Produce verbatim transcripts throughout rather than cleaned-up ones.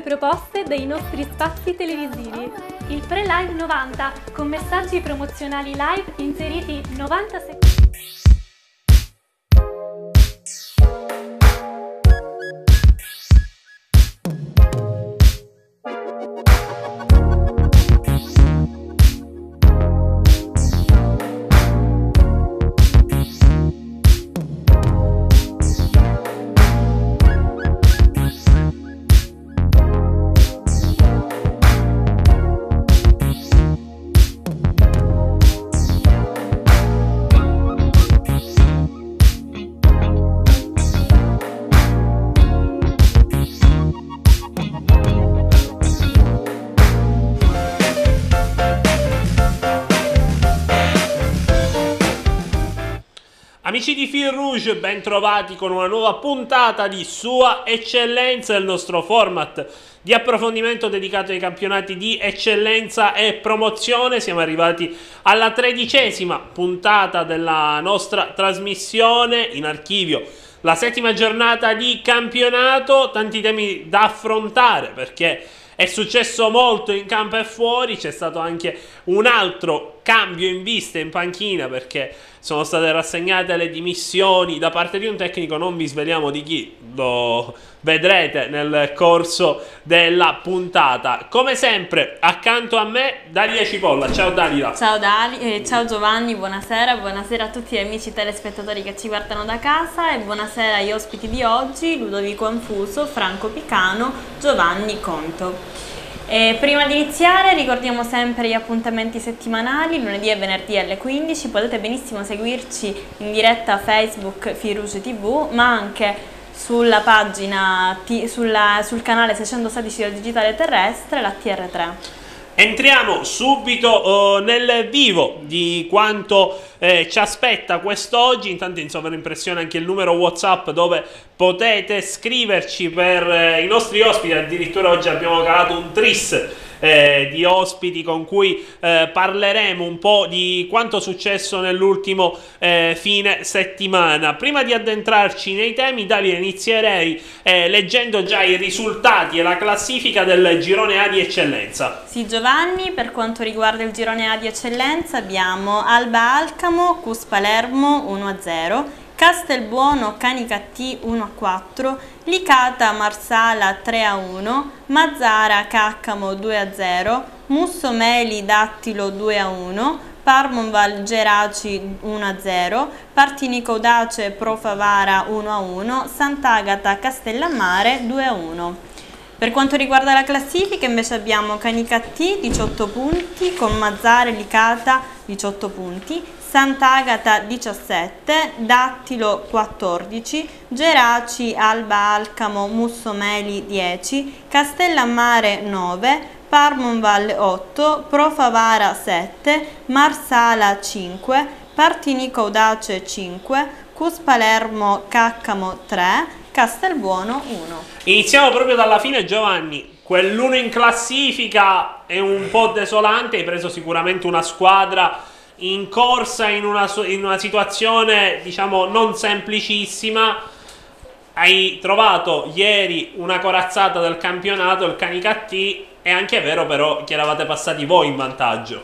proposte dei nostri spazi televisivi. Il Pre-Live novanta, con messaggi promozionali live inseriti novanta secondi. Amici di Fil Rouge, ben trovati con una nuova puntata di Sua Eccellenza, il nostro format di approfondimento dedicato ai campionati di eccellenza e promozione. Siamo arrivati alla tredicesima puntata della nostra trasmissione, in archivio la settima giornata di campionato, tanti temi da affrontare perché è successo molto in campo e fuori. C'è stato anche un altro cambio in vista in panchina perché sono state rassegnate le dimissioni da parte di un tecnico. Non vi sveliamo di chi, lo vedrete nel corso della puntata. Come sempre accanto a me Dalila Cipolla. Ciao Dalila. Ciao Dali, eh, ciao Giovanni, buonasera. Buonasera a tutti gli amici telespettatori che ci guardano da casa e buonasera agli ospiti di oggi, Ludovico Anfuso, Franco Picano, Giovanni Conto. E prima di iniziare ricordiamo sempre gli appuntamenti settimanali, lunedì e venerdì alle quindici. Potete benissimo seguirci in diretta Facebook Fil Rouge tivù, ma anche sulla pagina, sulla, sul canale seicentosedici del digitale terrestre, la T R tre. Entriamo subito uh, nel vivo di quanto eh, ci aspetta quest'oggi. Intanto in sovraimpressione anche il numero WhatsApp dove potete scriverci per eh, i nostri ospiti. Addirittura oggi abbiamo calato un tris eh, di ospiti con cui eh, parleremo un po' di quanto successo nell'ultimo eh, fine settimana. Prima di addentrarci nei temi, Dalia, inizierei eh, leggendo già i risultati e la classifica del girone A di eccellenza. Sì, Giovanni, per quanto riguarda il girone A di eccellenza abbiamo Alba Alcamo, Cus Palermo uno a zero, Castelbuono Canicattì uno a quattro, Licata Marsala tre a uno, Mazzara Caccamo due a zero, Mussomeli Dattilo due a uno, Parmonval Geraci uno a zero, Partinico Audace Pro Favara uno a uno, Sant'Agata Castellammare due a uno. Per quanto riguarda la classifica invece abbiamo Canicattì diciotto punti, con Mazzara e Licata diciotto punti, Sant'Agata diciassette, Dattilo quattordici, Geraci, Alba Alcamo, Mussomeli dieci, Castellammare nove, Parmonval otto, Pro Favara sette, Marsala cinque, Partinico Audace cinque, Cus Palermo Caccamo tre, Castelbuono uno. Iniziamo proprio dalla fine, Giovanni. Quell'uno in classifica è un po' desolante. Hai preso sicuramente una squadra in corsa in una, in una situazione diciamo non semplicissima. Hai trovato ieri una corazzata del campionato, il Canicattì. È anche vero però che eravate passati voi in vantaggio.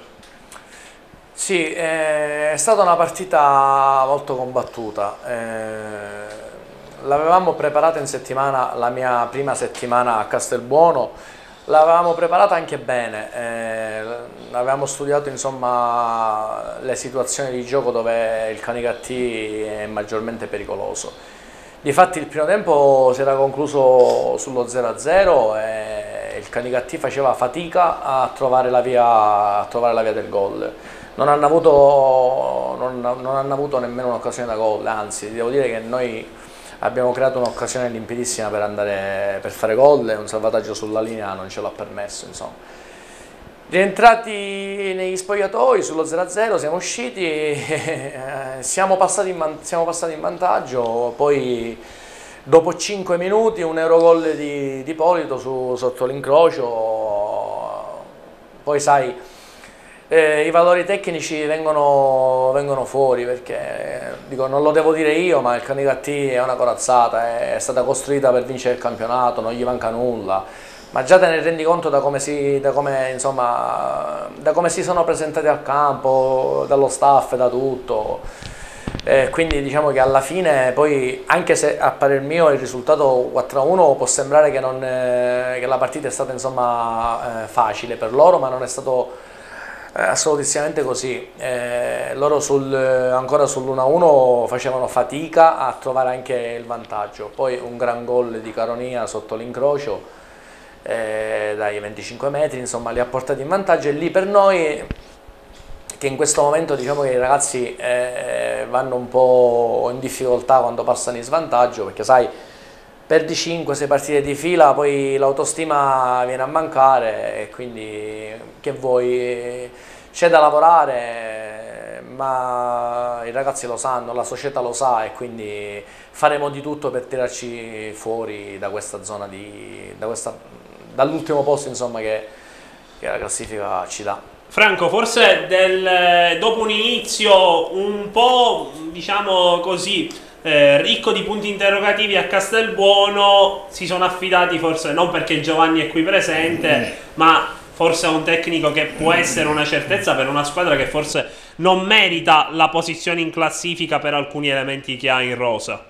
Sì, è stata una partita molto combattuta. Eh... L'avevamo preparata in settimana, la mia prima settimana a Castelbuono, l'avevamo preparata anche bene, eh, avevamo studiato insomma le situazioni di gioco dove il Canicattì è maggiormente pericoloso. Difatti il primo tempo si era concluso sullo zero a zero e il Canicattì faceva fatica a trovare la via, a trovare la via del gol. Non hanno avuto, non, non hanno avuto nemmeno un'occasione da gol, anzi devo dire che noi abbiamo creato un'occasione limpidissima per, andare, per fare gol e un salvataggio sulla linea non ce l'ha permesso. Insomma. Rientrati negli spogliatoi sullo zero a zero siamo usciti, e siamo, passati in, siamo passati in vantaggio, poi dopo cinque minuti un Eurogol di, di Polito su, sotto l'incrocio, poi sai eh, i valori tecnici vengono, vengono fuori perché dico, non lo devo dire io, ma il Canicattì è una corazzata, è stata costruita per vincere il campionato, non gli manca nulla. ma già te ne rendi conto da come si, da come, insomma, da come si sono presentati al campo, dallo staff, da tutto. Eh, quindi diciamo che alla fine poi, anche se a parer mio il risultato quattro a uno può sembrare che, non, eh, che la partita è stata insomma eh, facile per loro, ma non è stato eh, assolutissimamente così. Eh, loro sul, ancora sull'uno a uno facevano fatica a trovare anche il vantaggio, poi un gran gol di Caronia sotto l'incrocio eh, dai venticinque metri, insomma li ha portati in vantaggio, e lì per noi, che in questo momento diciamo che i ragazzi eh, vanno un po' in difficoltà quando passano in svantaggio, perché sai, perdi cinque sei partite di fila, poi l'autostima viene a mancare, e quindi che vuoi, c'è da lavorare, ma i ragazzi lo sanno, la società lo sa, e quindi faremo di tutto per tirarci fuori da questa zona, di, da questa, dall'ultimo posto insomma che, che la classifica ci dà. Franco, forse del, dopo un inizio un po', diciamo così, eh, ricco di punti interrogativi a Castelbuono, si sono affidati, forse non perché Giovanni è qui presente, ma forse a un tecnico che può essere una certezza per una squadra che forse non merita la posizione in classifica per alcuni elementi che ha in rosa.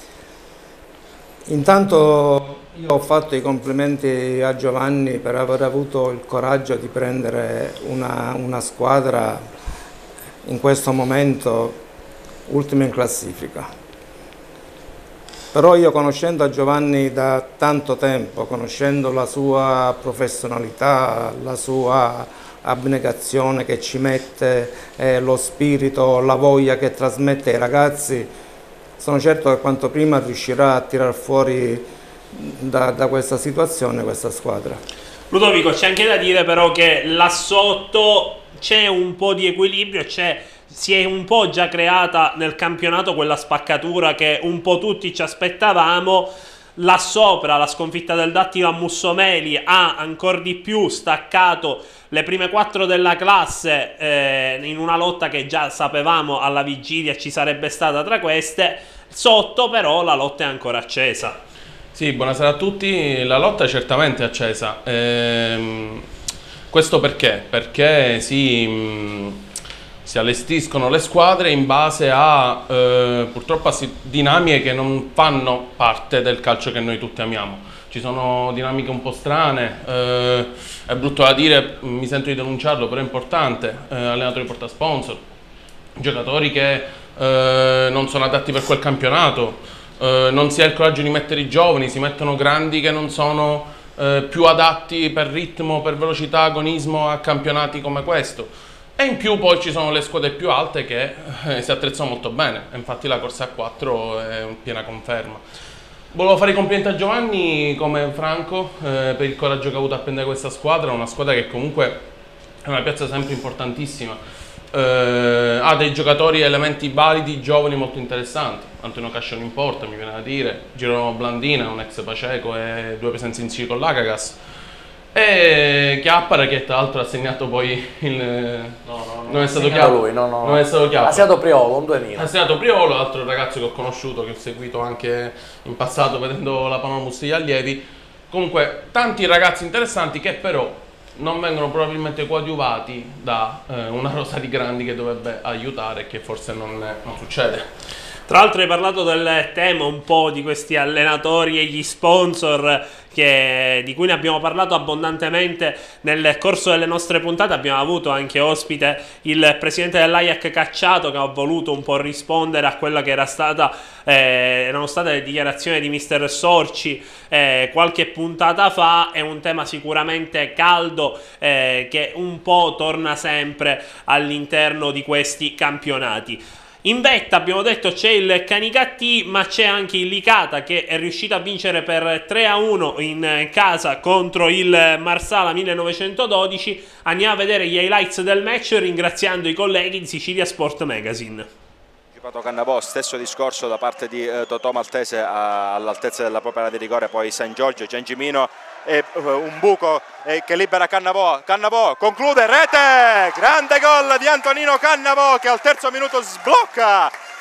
Intanto io ho fatto i complimenti a Giovanni per aver avuto il coraggio di prendere una, una squadra in questo momento ultima in classifica. Però io, conoscendo Giovanni da tanto tempo, conoscendo la sua professionalità, la sua abnegazione che ci mette, eh, lo spirito, la voglia che trasmette ai ragazzi, sono certo che quanto prima riuscirà a tirar fuori da, da questa situazione questa squadra. Ludovico, c'è anche da dire però che là sotto c'è un po' di equilibrio, c'è, si è un po' già creata nel campionato quella spaccatura che un po' tutti ci aspettavamo. Là sopra la sconfitta del Dattilo a Mussomeli ha ancora di più staccato le prime quattro della classe eh, in una lotta che già sapevamo alla vigilia ci sarebbe stata tra queste. Sotto però la lotta è ancora accesa. Sì, buonasera a tutti. La lotta è certamente accesa. Ehm, questo perché? Perché si, mh, si allestiscono le squadre in base a eh, purtroppo a dinamiche che non fanno parte del calcio che noi tutti amiamo. Ci sono dinamiche un po' strane, eh, è brutto da dire, mi sento di denunciarlo, però è importante. Eh, allenatori porta sponsor, giocatori che eh, non sono adatti per quel campionato. Uh, non si ha il coraggio di mettere i giovani, si mettono grandi che non sono uh, più adatti per ritmo, per velocità, agonismo a campionati come questo, e in più poi ci sono le squadre più alte che uh, si attrezzano molto bene, infatti la corsa a quattro è una piena conferma. Volevo fare i complimenti a Giovanni come Franco uh, per il coraggio che ha avuto a prendere questa squadra, una squadra che comunque è una piazza sempre importantissima. Uh, ha dei giocatori e elementi validi, giovani, molto interessanti. Antonio Casciano in porta, mi viene da dire, Girolamo Blandina, un ex Paceco, e due presenze in C con l'Agagas, e Chiappara, che tra l'altro ha segnato poi il... no, no, no, non è stato Chiappara, lui, no, no, non è stato Chiappara, ha segnato Priolo, un duemila. Ha segnato Priolo, altro ragazzo che ho conosciuto, che ho seguito anche in passato vedendo la Panomus degli allievi. Comunque tanti ragazzi interessanti che però non vengono probabilmente coadiuvati da eh, una rosa di grandi che dovrebbe aiutare e che forse non, non succede. Tra l'altro hai parlato del tema un po' di questi allenatori e gli sponsor che, di cui ne abbiamo parlato abbondantemente nel corso delle nostre puntate. Abbiamo avuto anche ospite il presidente dell'A I A C Cacciato, che ha voluto un po' rispondere a quella che era stata, eh, erano state le dichiarazioni di mister Sorci eh, qualche puntata fa. È un tema sicuramente caldo eh, che un po' torna sempre all'interno di questi campionati. In vetta abbiamo detto c'è il Canicattì, ma c'è anche il Licata che è riuscito a vincere per tre a uno in casa contro il Marsala millenovecentododici. Andiamo a vedere gli highlights del match ringraziando i colleghi di Sicilia Sport Magazine. Cannavò, stesso discorso da parte di eh, Totò Maltese all'altezza della propria area di rigore, poi San Giorgio, Gengimino e uh, un buco eh, che libera Cannavò. Cannavò conclude, rete, grande gol di Antonino Cannavò che al terzo minuto sblocca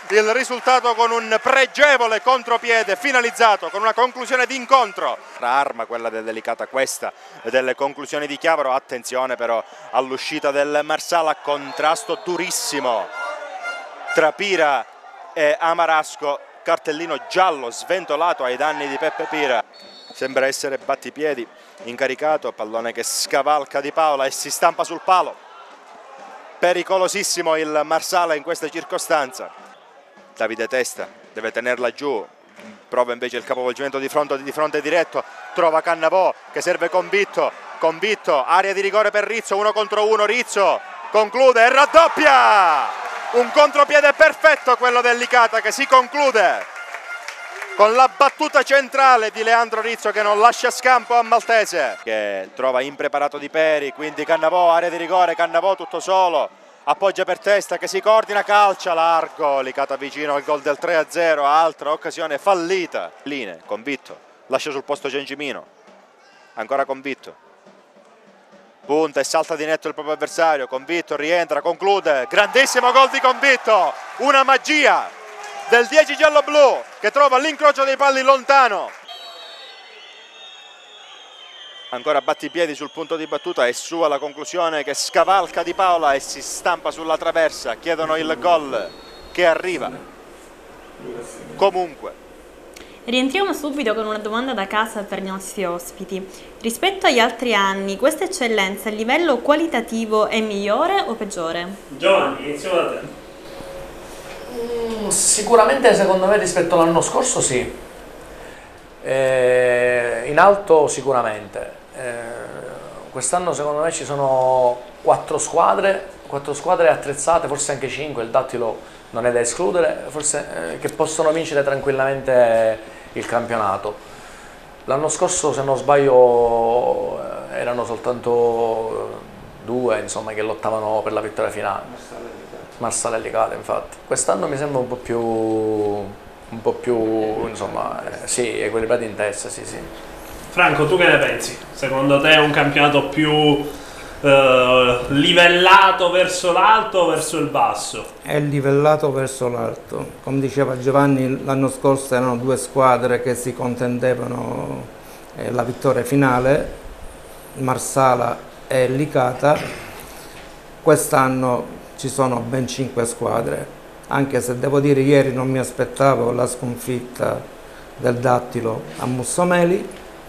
il risultato con un pregevole contropiede finalizzato con una conclusione di incontro. Arma quella del Delicata, questa delle conclusioni di Chiavaro. Attenzione però all'uscita del Marsala, contrasto durissimo tra Pira e Amarasco, cartellino giallo sventolato ai danni di Peppe Pira. Sembra essere battipiedi incaricato, pallone che scavalca Di Paola e si stampa sul palo. Pericolosissimo il Marsala in questa circostanza. Davide Testa deve tenerla giù, prova invece il capovolgimento di fronte, di fronte diretto, trova Cannavò che serve Convitto, Convitto, area di rigore per Rizzo, uno contro uno, Rizzo conclude e raddoppia! Un contropiede perfetto quello del Licata che si conclude con la battuta centrale di Leandro Rizzo che non lascia scampo a Maltese, che trova impreparato Di Peri, quindi Cannavò, area di rigore, Cannavò tutto solo, appoggia per Testa che si coordina, calcia largo, Licata vicino al gol del tre a zero, altra occasione fallita. Line, Convitto, lascia sul posto Gengimino, ancora Convitto, punta e salta di netto il proprio avversario, Convitto rientra, conclude, grandissimo gol di Convitto, una magia del dieci giallo-blu che trova l'incrocio dei palli lontano. Ancora battipiedi sul punto di battuta e sua la conclusione che scavalca Di Paola e si stampa sulla traversa. Chiedono il gol che arriva comunque. Rientriamo subito con una domanda da casa per i nostri ospiti. Rispetto agli altri anni, questa eccellenza a livello qualitativo è migliore o peggiore? Giovanni, iniziamo da te. Mm, sicuramente secondo me rispetto all'anno scorso sì, eh, in alto sicuramente. Eh, quest'anno secondo me ci sono quattro squadre, quattro squadre attrezzate, forse anche cinque, il Dattilo non è da escludere, forse, eh, che possono vincere tranquillamente il campionato. L'anno scorso, se non sbaglio, eh, erano soltanto due, insomma, che lottavano per la vittoria finale. Marsala e Licata, infatti. Quest'anno mi sembra un po' più, un po' più, insomma, eh, sì, equilibrati in testa, sì, sì. Franco, tu che ne pensi? Secondo te è un campionato più eh, livellato verso l'alto o verso il basso? È livellato verso l'alto. Come diceva Giovanni, l'anno scorso erano due squadre che si contendevano eh, la vittoria finale, Marsala e Licata. Quest'anno ci sono ben cinque squadre, anche se devo dire ieri non mi aspettavo la sconfitta del Dattilo a Mussomeli,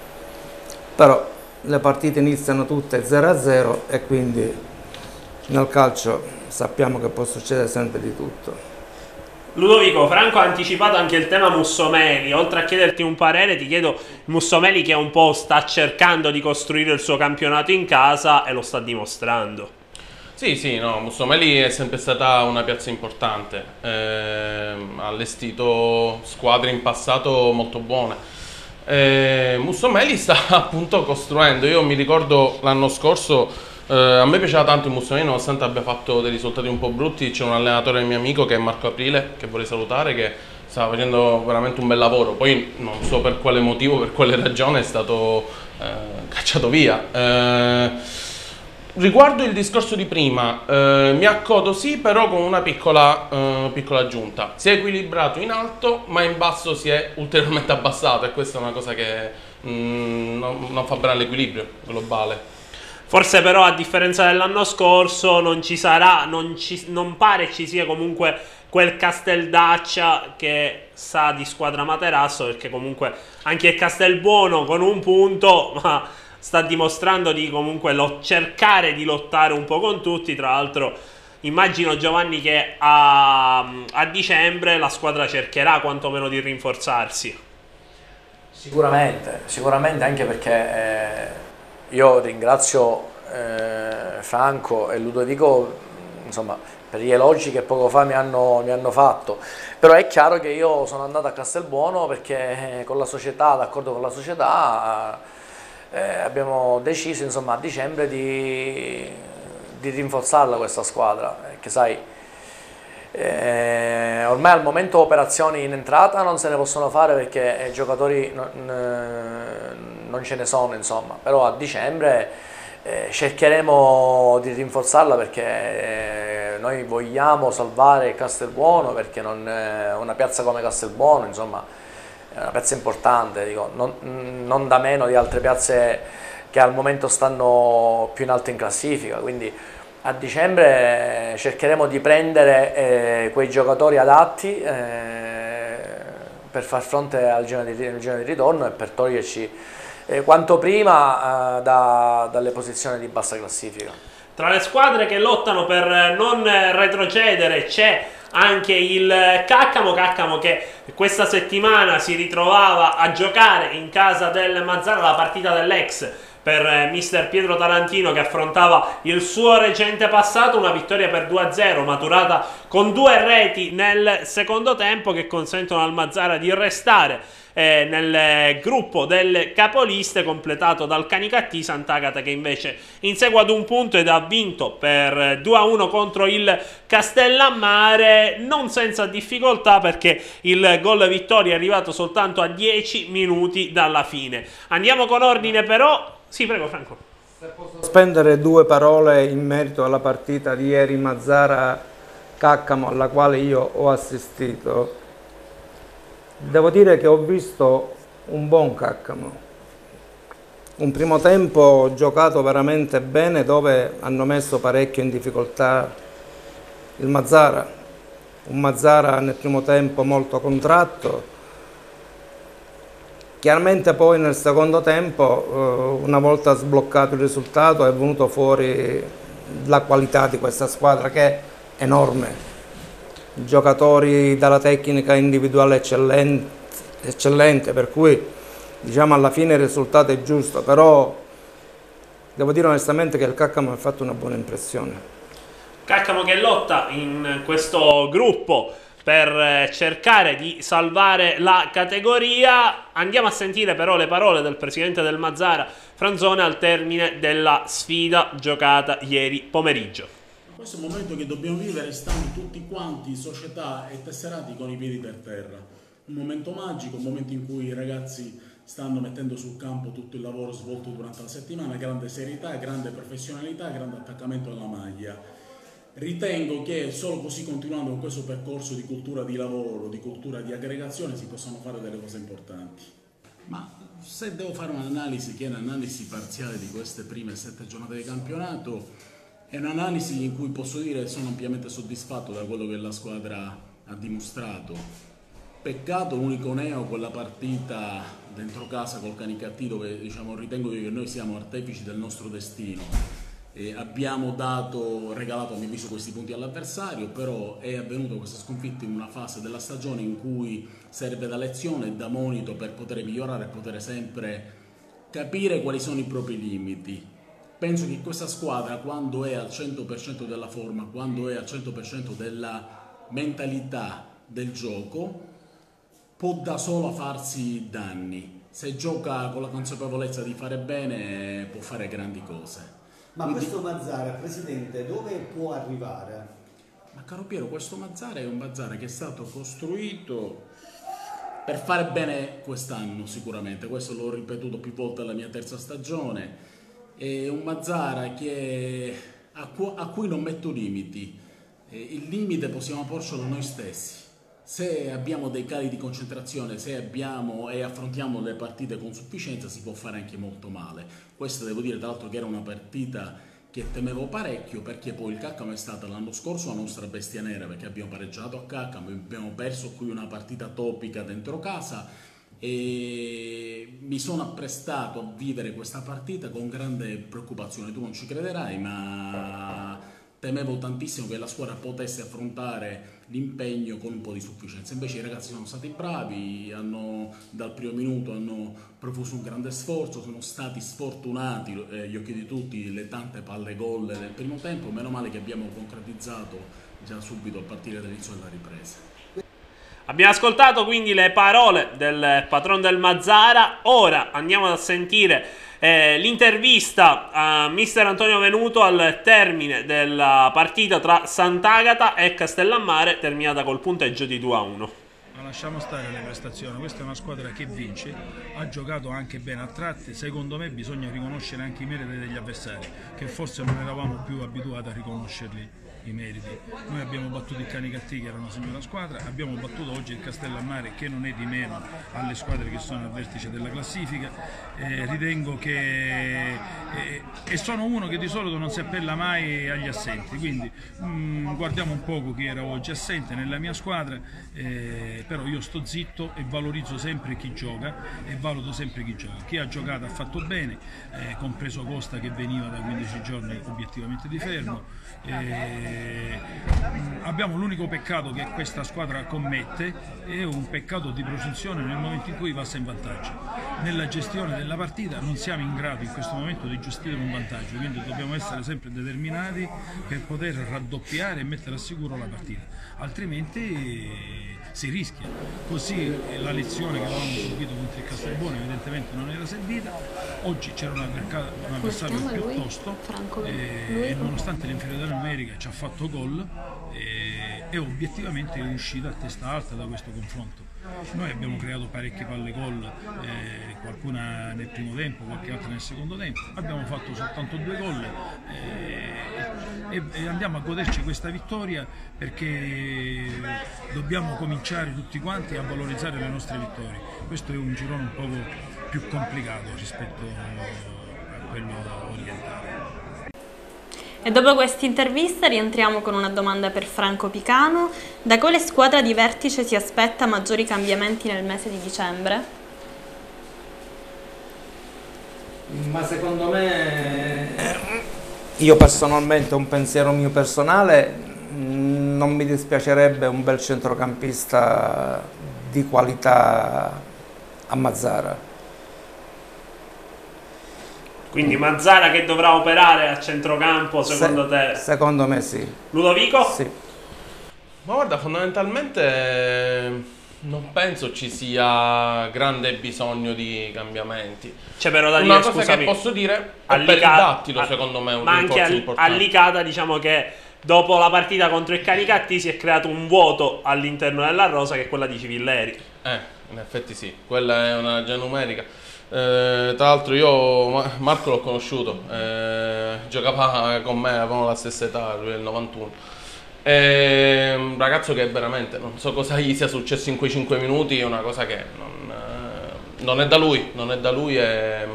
però le partite iniziano tutte zero a zero e quindi nel calcio sappiamo che può succedere sempre di tutto. Ludovico, Franco ha anticipato anche il tema Mussomeli. Oltre a chiederti un parere, ti chiedo Mussomeli che un po' sta cercando di costruire il suo campionato in casa e lo sta dimostrando. Sì, sì, no, Mussomeli è sempre stata una piazza importante, eh, ha allestito squadre in passato molto buone. Eh, Mussomeli sta appunto costruendo, io mi ricordo l'anno scorso, eh, a me piaceva tanto il Mussomeli nonostante abbia fatto dei risultati un po' brutti. C'è un allenatore mio amico che è Marco Aprile, che vorrei salutare, che stava facendo veramente un bel lavoro, poi non so per quale motivo, per quale ragione è stato eh, cacciato via. Eh, Riguardo il discorso di prima, eh, mi accodo sì, però con una piccola, eh, piccola aggiunta. Si è equilibrato in alto, ma in basso si è ulteriormente abbassato e questa è una cosa che mm, non, non fa bene all'equilibrio globale. Forse però a differenza dell'anno scorso non ci sarà, non, ci, non pare ci sia comunque quel Casteldaccia che sa di squadra materasso, perché comunque anche il Castelbuono con un punto, ma sta dimostrando di comunque lo, cercare di lottare un po' con tutti. Tra l'altro immagino, Giovanni, che a, a dicembre la squadra cercherà quantomeno di rinforzarsi. Sicuramente, sicuramente, anche perché eh, io ringrazio eh, Franco e Ludovico, insomma, per gli elogi che poco fa mi hanno, mi hanno fatto, però è chiaro che io sono andato a Castelbuono perché con la società, d'accordo con la società, Eh, abbiamo deciso, insomma, a dicembre di, di rinforzarla questa squadra, perché sai, eh, ormai al momento operazioni in entrata non se ne possono fare perché i giocatori non, non ce ne sono, insomma, però a dicembre eh, cercheremo di rinforzarla perché eh, noi vogliamo salvare Castelbuono, perché non, eh, una piazza come Castelbuono, insomma, è una piazza importante, dico, non, non da meno di altre piazze che al momento stanno più in alto in classifica, quindi a dicembre cercheremo di prendere eh, quei giocatori adatti eh, per far fronte al girone di, al girone di ritorno e per toglierci eh, quanto prima eh, da, dalle posizioni di bassa classifica. Tra le squadre che lottano per non retrocedere c'è anche il Caccamo, Caccamo che questa settimana si ritrovava a giocare in casa del Mazzara la partita dell'ex per mister Pietro Tarantino, che affrontava il suo recente passato. Una vittoria per due a zero maturata con due reti nel secondo tempo che consentono al Mazzara di restare eh, nel gruppo del capoliste, completato dal Canicattì. Sant'Agata che invece insegue ad un punto ed ha vinto per due a uno contro il Castellammare, non senza difficoltà perché il gol vittoria è arrivato soltanto a dieci minuti dalla fine. Andiamo con ordine però. Sì, prego Franco. Se posso spendere due parole in merito alla partita di ieri Mazzara-Caccamo alla quale io ho assistito. Devo dire che ho visto un buon Caccamo. Un primo tempo giocato veramente bene, dove hanno messo parecchio in difficoltà il Mazzara. Un Mazzara nel primo tempo molto contratto. Chiaramente poi nel secondo tempo, una volta sbloccato il risultato, è venuto fuori la qualità di questa squadra, che è enorme. Giocatori dalla tecnica individuale eccellente, eccellente, per cui diciamo alla fine il risultato è giusto, però devo dire onestamente che il Caccamo ha fatto una buona impressione. Caccamo che lotta in questo gruppo per cercare di salvare la categoria. Andiamo a sentire però le parole del presidente del Mazzara, Franzone, al termine della sfida giocata ieri pomeriggio. Questo è un momento che dobbiamo vivere stando tutti quanti, società e tesserati, con i piedi per terra. Un momento magico, un momento in cui i ragazzi stanno mettendo sul campo tutto il lavoro svolto durante la settimana, grande serietà, grande professionalità, grande attaccamento alla maglia. Ritengo che solo così, continuando con questo percorso di cultura di lavoro, di cultura di aggregazione, si possano fare delle cose importanti. Ma se devo fare un'analisi, che è un'analisi parziale di queste prime sette giornate di campionato, è un'analisi in cui posso dire che sono ampiamente soddisfatto da quello che la squadra ha dimostrato. Peccato l'unico neo, quella partita dentro casa col Canicattì, dove diciamo, ritengo che noi siamo artefici del nostro destino. E abbiamo dato, regalato a mio avviso questi punti all'avversario, però è avvenuta questa sconfitta in una fase della stagione in cui serve da lezione e da monito per poter migliorare e poter sempre capire quali sono i propri limiti. Penso che questa squadra, quando è al cento per cento della forma, quando è al cento per cento della mentalità del gioco, può da sola farsi danni. Se gioca con la consapevolezza di fare bene, può fare grandi cose. Ma Quindi, questo Mazzara, Presidente, dove può arrivare? Ma caro Piero, questo Mazzara è un Mazzara che è stato costruito per fare bene quest'anno sicuramente, questo l'ho ripetuto più volte alla mia terza stagione. È un Mazzara che, a, cu a cui non metto limiti, il limite possiamo porcelo noi stessi. Se abbiamo dei cali di concentrazione, se abbiamo e affrontiamo le partite con sufficienza, si può fare anche molto male. Questa devo dire tra l'altro che era una partita che temevo parecchio, perché poi il Caccamo è stata l'anno scorso la nostra bestia nera, perché abbiamo pareggiato a Caccamo, abbiamo perso qui una partita topica dentro casa e mi sono apprestato a vivere questa partita con grande preoccupazione. Tu non ci crederai, ma temevo tantissimo che la squadra potesse affrontare l'impegno con un po' di sufficienza. Invece i ragazzi sono stati bravi, hanno, dal primo minuto hanno profuso un grande sforzo, sono stati sfortunati, eh, agli occhi di tutti, le tante palle gol del primo tempo. Meno male che abbiamo concretizzato già subito a partire dall'inizio della ripresa. Abbiamo ascoltato quindi le parole del patron del Mazzara. Ora andiamo a sentire eh, l'intervista a mister Antonio Venuto al termine della partita tra Sant'Agata e Castellammare, terminata col punteggio di due a uno. lasciamo stare le prestazioni, questa è una squadra che vince, ha giocato anche bene a tratti, secondo me bisogna riconoscere anche i meriti degli avversari, che forse non eravamo più abituati a riconoscerli i meriti. Noi abbiamo battuto il Canicattì, che era una signora squadra, abbiamo battuto oggi il Castellammare, che non è di meno alle squadre che sono al vertice della classifica. Eh, ritengo che eh, e sono uno che di solito non si appella mai agli assenti, quindi mh, guardiamo un poco chi era oggi assente nella mia squadra, eh, però io sto zitto e valorizzo sempre chi gioca e valuto sempre chi gioca. Chi ha giocato ha fatto bene, eh, compreso Costa, che veniva da quindici giorni obiettivamente di fermo. Eh, abbiamo l'unico peccato che questa squadra commette, è un peccato di presunzione nel momento in cui passa in vantaggio. Nella gestione della partita non siamo in grado in questo momento di gestire un vantaggio, quindi dobbiamo essere sempre determinati per poter raddoppiare e mettere a sicuro la partita, altrimenti si rischia. Così la lezione che avevamo subito contro il Castelbuono evidentemente non era servita. Oggi c'era un avversario piuttosto eh, e nonostante l'inferiorità numerica ci ha fatto gol eh, e obiettivamente è uscito a testa alta da questo confronto. Noi abbiamo creato parecchie palle gol, eh, qualcuna nel primo tempo, qualche altra nel secondo tempo, abbiamo fatto soltanto due gol eh, e, e andiamo a goderci questa vittoria perché dobbiamo cominciare tutti quanti a valorizzare le nostre vittorie. Questo è un girone un poco più complicato rispetto a quello orientale. E dopo questa intervista rientriamo con una domanda per Franco Picano. Da quale squadra di vertice si aspetta maggiori cambiamenti nel mese di dicembre? Ma secondo me, io personalmente, un pensiero mio personale, non mi dispiacerebbe un bel centrocampista di qualità a Mazara. Quindi Mazara che dovrà operare a centrocampo secondo Se, te? Secondo me sì. Ludovico? Sì. Ma guarda, fondamentalmente non penso ci sia grande bisogno di cambiamenti. C'è però da dire, una cosa scusami, che posso dire è Allica- per il Dattilo, secondo me è un ma anche rinforzo al, importante. a Licata, diciamo che dopo la partita contro il Canicattì si è creato un vuoto all'interno della rosa, che è quella di Civilleri. Eh, in effetti sì, quella è una già numerica. Eh, tra l'altro io Marco l'ho conosciuto, eh, giocava con me, avevamo la stessa età, lui è il novantuno. È un ragazzo che veramente non so cosa gli sia successo in quei cinque minuti, è una cosa che non, eh, non è da lui, non è da lui e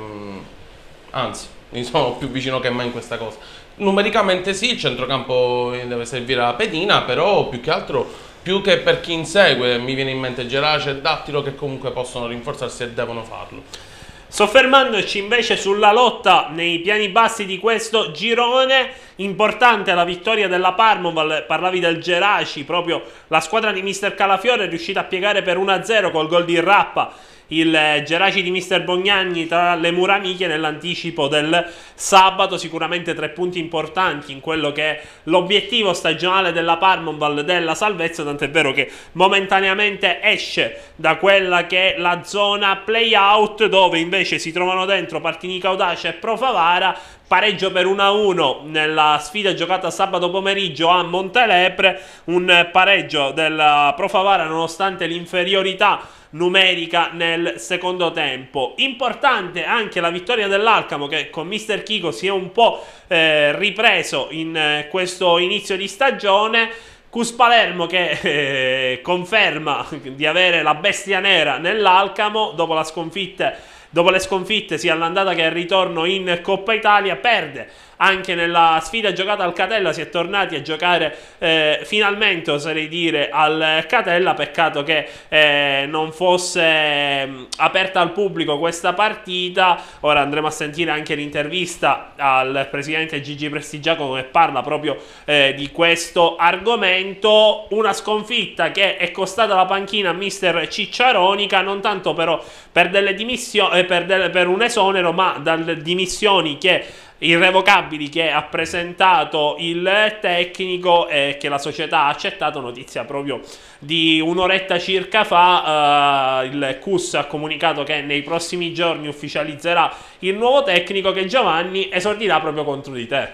anzi, mi sono più vicino che mai in questa cosa. Numericamente sì, il centrocampo deve servire la pedina, però più che altro, più che per chi insegue, mi viene in mente Gerace e Dattilo che comunque possono rinforzarsi e devono farlo. Soffermandoci invece sulla lotta nei piani bassi di questo girone, importante la vittoria della Parmoval, parlavi del Geraci, proprio la squadra di mister Calafiore è riuscita a piegare per uno a zero col gol di Rappa il Geraci di mister Bognagni tra le mura amiche nell'anticipo del sabato. Sicuramente tre punti importanti in quello che è l'obiettivo stagionale della Parmoval della salvezza, tant'è vero che momentaneamente esce da quella che è la zona play-out, dove invece si trovano dentro Partinica Audace e Pro Favara. Pareggio per uno a uno nella sfida giocata sabato pomeriggio a Montelepre, un pareggio della Pro Favara nonostante l'inferiorità numerica nel secondo tempo. Importante anche la vittoria dell'Alcamo, che con mister Chico si è un po' eh, ripreso in eh, questo inizio di stagione. Cus Palermo che eh, conferma di avere la bestia nera nell'Alcamo dopo la sconfitta, dopo le sconfitte sia all'andata che al ritorno in Coppa Italia. Perde anche nella sfida giocata al Catella, si è tornati a giocare eh, finalmente, oserei dire, al Catella. Peccato che eh, non fosse eh, aperta al pubblico questa partita. Ora andremo a sentire anche l'intervista al presidente Gigi Prestigiacomo che parla proprio eh, di questo argomento. Una sconfitta che è costata la panchina a mister Cicciaronica, non tanto però per delle dimissioni, eh, per, delle, per un esonero, ma dalle dimissioni che irrevocabili che ha presentato il tecnico e che la società ha accettato. Notizia proprio di un'oretta circa fa. Uh, il C U S ha comunicato che nei prossimi giorni ufficializzerà il nuovo tecnico, che Giovanni esordirà proprio contro di te.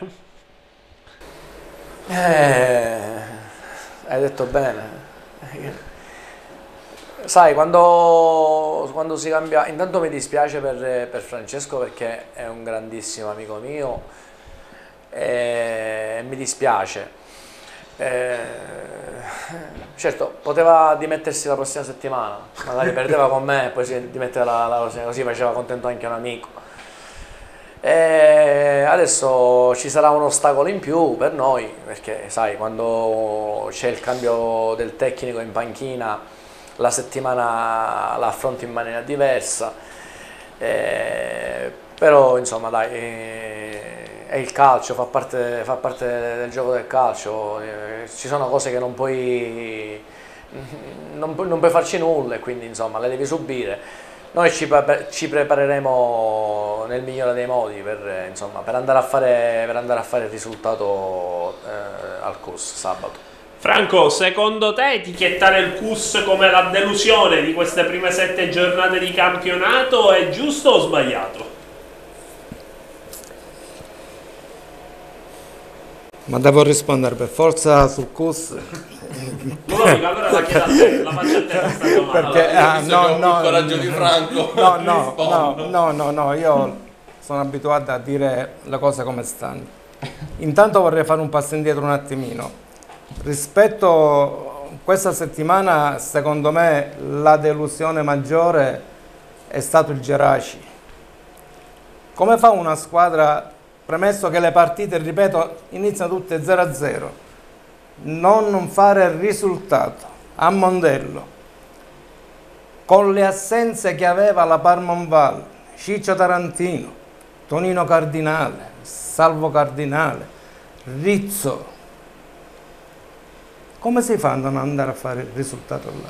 Eh, hai detto bene. sai, quando, quando si cambia, intanto mi dispiace per, per Francesco perché è un grandissimo amico mio e mi dispiace. Eh, certo, poteva dimettersi la prossima settimana, magari perdeva con me e poi si dimetteva la, la prossima, così faceva contento anche un amico. E adesso ci sarà un ostacolo in più per noi perché sai, quando c'è il cambio del tecnico in panchina la settimana la affronti in maniera diversa, eh, però insomma dai, eh, è il calcio, fa parte, fa parte del gioco del calcio, eh, ci sono cose che non puoi, non, non puoi farci nulla e quindi insomma le devi subire. Noi ci, ci prepareremo nel migliore dei modi per, insomma, per, andare, a fare, per andare a fare il risultato eh, al C U S sabato. Franco, secondo te etichettare il C U S come la delusione di queste prime sette giornate di campionato è giusto o sbagliato? Ma devo rispondere per forza sul C U S? No, allora la chiedo a te, la faccio a te questa domanda. Perché, ah, no, no, il coraggio di Franco. No, no, no, no, no, no, io sono abituato a dire le cose come stanno. Intanto vorrei fare un passo indietro un attimino. Rispetto a questa settimana, secondo me, la delusione maggiore è stato il Geraci. Come fa una squadra, premesso che le partite, ripeto, iniziano tutte zero a zero, non fare il risultato a Mondello con le assenze che aveva la Parmon Valle, Ciccio Tarantino, Tonino Cardinale, Salvo Cardinale, Rizzo? Come si fa a non andare a fare il risultato là?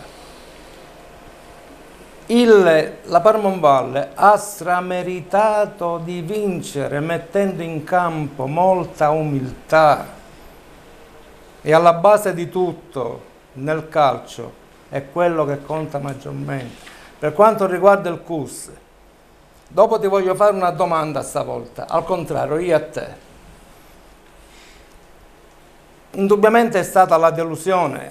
Il, la Parmon Valle ha strameritato di vincere mettendo in campo molta umiltà. E alla base di tutto nel calcio è quello che conta maggiormente. Per quanto riguarda il C U S, dopo ti voglio fare una domanda stavolta, al contrario, io a te. Indubbiamente è stata la delusione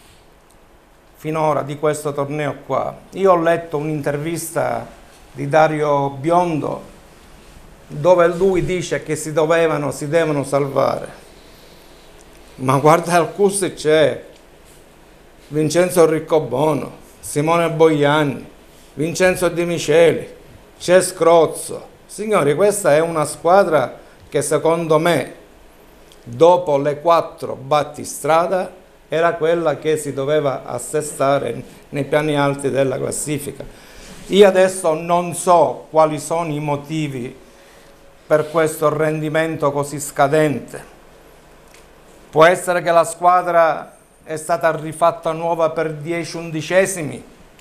finora di questo torneo qua. Io ho letto un'intervista di Dario Biondo dove lui dice che si dovevano, si devono salvare. Ma guarda, al C U S c'è Vincenzo Riccobono, Simone Boiani, Vincenzo Di Micheli, c'è Scrozzo. Signori, questa è una squadra che secondo me, dopo le quattro battistrada, era quella che si doveva assestare nei piani alti della classifica. Io adesso non so quali sono i motivi per questo rendimento così scadente. Può essere che la squadra è stata rifatta nuova per dieci undicesimi,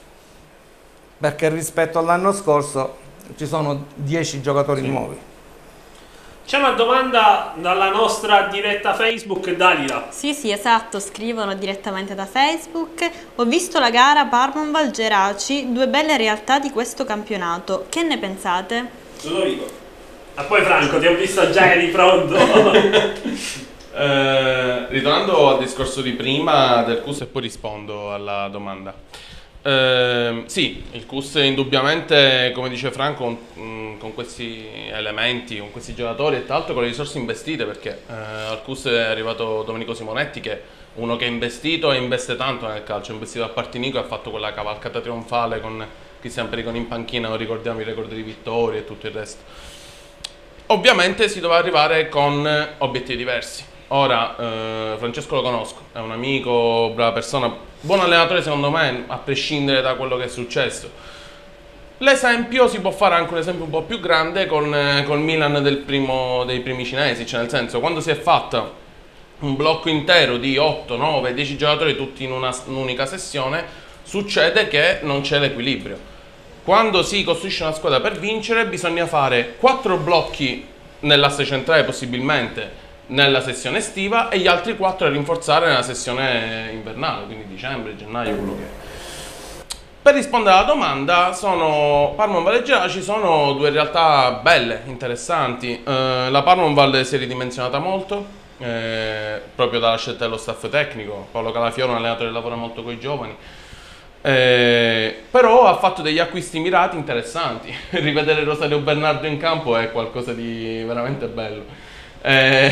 perché rispetto all'anno scorso ci sono dieci giocatori sì. nuovi. C'è una domanda dalla nostra diretta Facebook, Dalila. Sì, sì, esatto, scrivono direttamente da Facebook. Ho visto la gara Parmonval Geraci, due belle realtà di questo campionato. Che ne pensate? Te lo dico. Ah, poi Franco, ti ho visto già, eri pronto. Eh, ritornando al discorso di prima del C U S e poi rispondo alla domanda. Eh, sì, il C U S indubbiamente, come dice Franco, mh, con questi elementi, con questi giocatori e tra l'altro con le risorse investite, perché eh, al C U S è arrivato Domenico Simonetti, che è uno che è investito e investe tanto nel calcio, è investito a Partinico e ha fatto quella cavalcata trionfale con Cristian Periconi in panchina, non ricordiamo il record di vittorie e tutto il resto. Ovviamente si doveva arrivare con obiettivi diversi. Ora, eh, Francesco lo conosco, è un amico, brava persona, buon allenatore secondo me, a prescindere da quello che è successo. L'esempio si può fare anche un esempio un po' più grande con eh, col Milan del primo, dei primi cinesi, cioè nel senso, quando si è fatta un blocco intero di otto, nove, dieci giocatori tutti in un'unica sessione, succede che non c'è l'equilibrio. Quando si costruisce una squadra per vincere bisogna fare quattro blocchi nell'asse centrale possibilmente, nella sessione estiva e gli altri quattro a rinforzare nella sessione invernale, quindi dicembre, gennaio, quello che è. Per rispondere alla domanda, sono Parmonval e Geraci sono due realtà belle, interessanti. Eh, la Parmonval si è ridimensionata molto, eh, proprio dalla scelta dello staff tecnico. Paolo Calafiore, un allenatore che lavora molto con i giovani. Eh, però ha fatto degli acquisti mirati interessanti. Rivedere Rosario Bernardo in campo è qualcosa di veramente bello. Eh,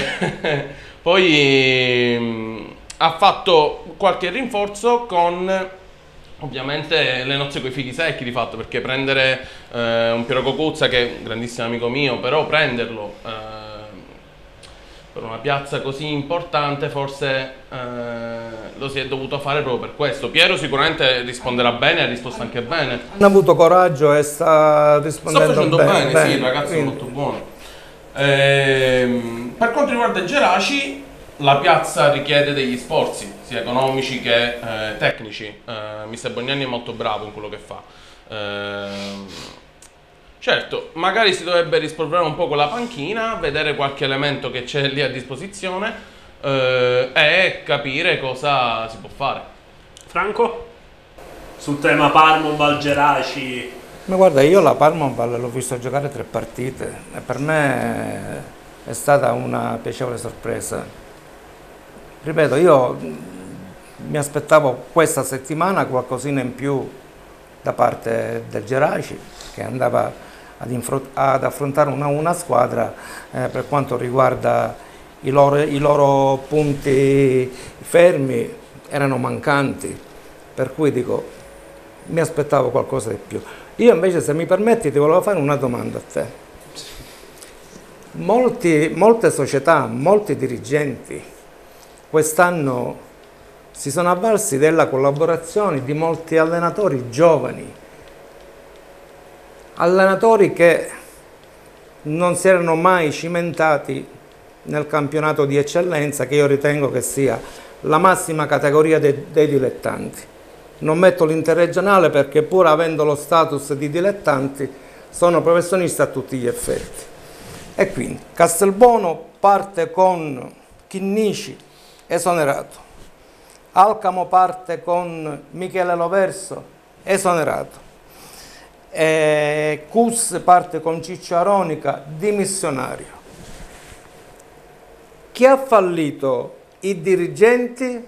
poi mh, ha fatto qualche rinforzo con ovviamente le nozze coi fichi secchi di fatto, perché prendere eh, un Piero Cocuzza, che è un grandissimo amico mio, però prenderlo eh, per una piazza così importante forse eh, lo si è dovuto fare proprio per questo. Piero sicuramente risponderà bene, ha risposto anche bene. Hanno avuto coraggio e sta rispondendo sta facendo bene. bene, bene sì, il ragazzo quindi. è molto buono. Ehm, per quanto riguarda il Geraci, la piazza richiede degli sforzi, sia economici che eh, tecnici. Eh, mister Bognani è molto bravo in quello che fa. Ehm, certo, magari si dovrebbe rispolverare un po' con la panchina, vedere qualche elemento che c'è lì a disposizione eh, e capire cosa si può fare. Franco? Sul tema Parmonval, Geraci. Ma guarda, io la Parmonval l'ho visto giocare tre partite e per me è stata una piacevole sorpresa. Ripeto, io mi aspettavo questa settimana qualcosina in più da parte del Geraci, che andava ad, ad affrontare una, una squadra eh, per quanto riguarda i loro, i loro punti fermi erano mancanti, per cui dico, mi aspettavo qualcosa di più. Io invece, se mi permetti, ti volevo fare una domanda a te. Molti, molte società, molti dirigenti quest'anno si sono avvalsi della collaborazione di molti allenatori giovani, allenatori che non si erano mai cimentati nel campionato di eccellenza, che io ritengo che sia la massima categoria dei, dei dilettanti. Non metto l'interregionale perché, pur avendo lo status di dilettanti, sono professionisti a tutti gli effetti. E quindi Castelbuono parte con Chinnici esonerato, Alcamo parte con Michele Loverso esonerato, e Cus parte con Ciccio Aronica dimissionario. Chi ha fallito? I dirigenti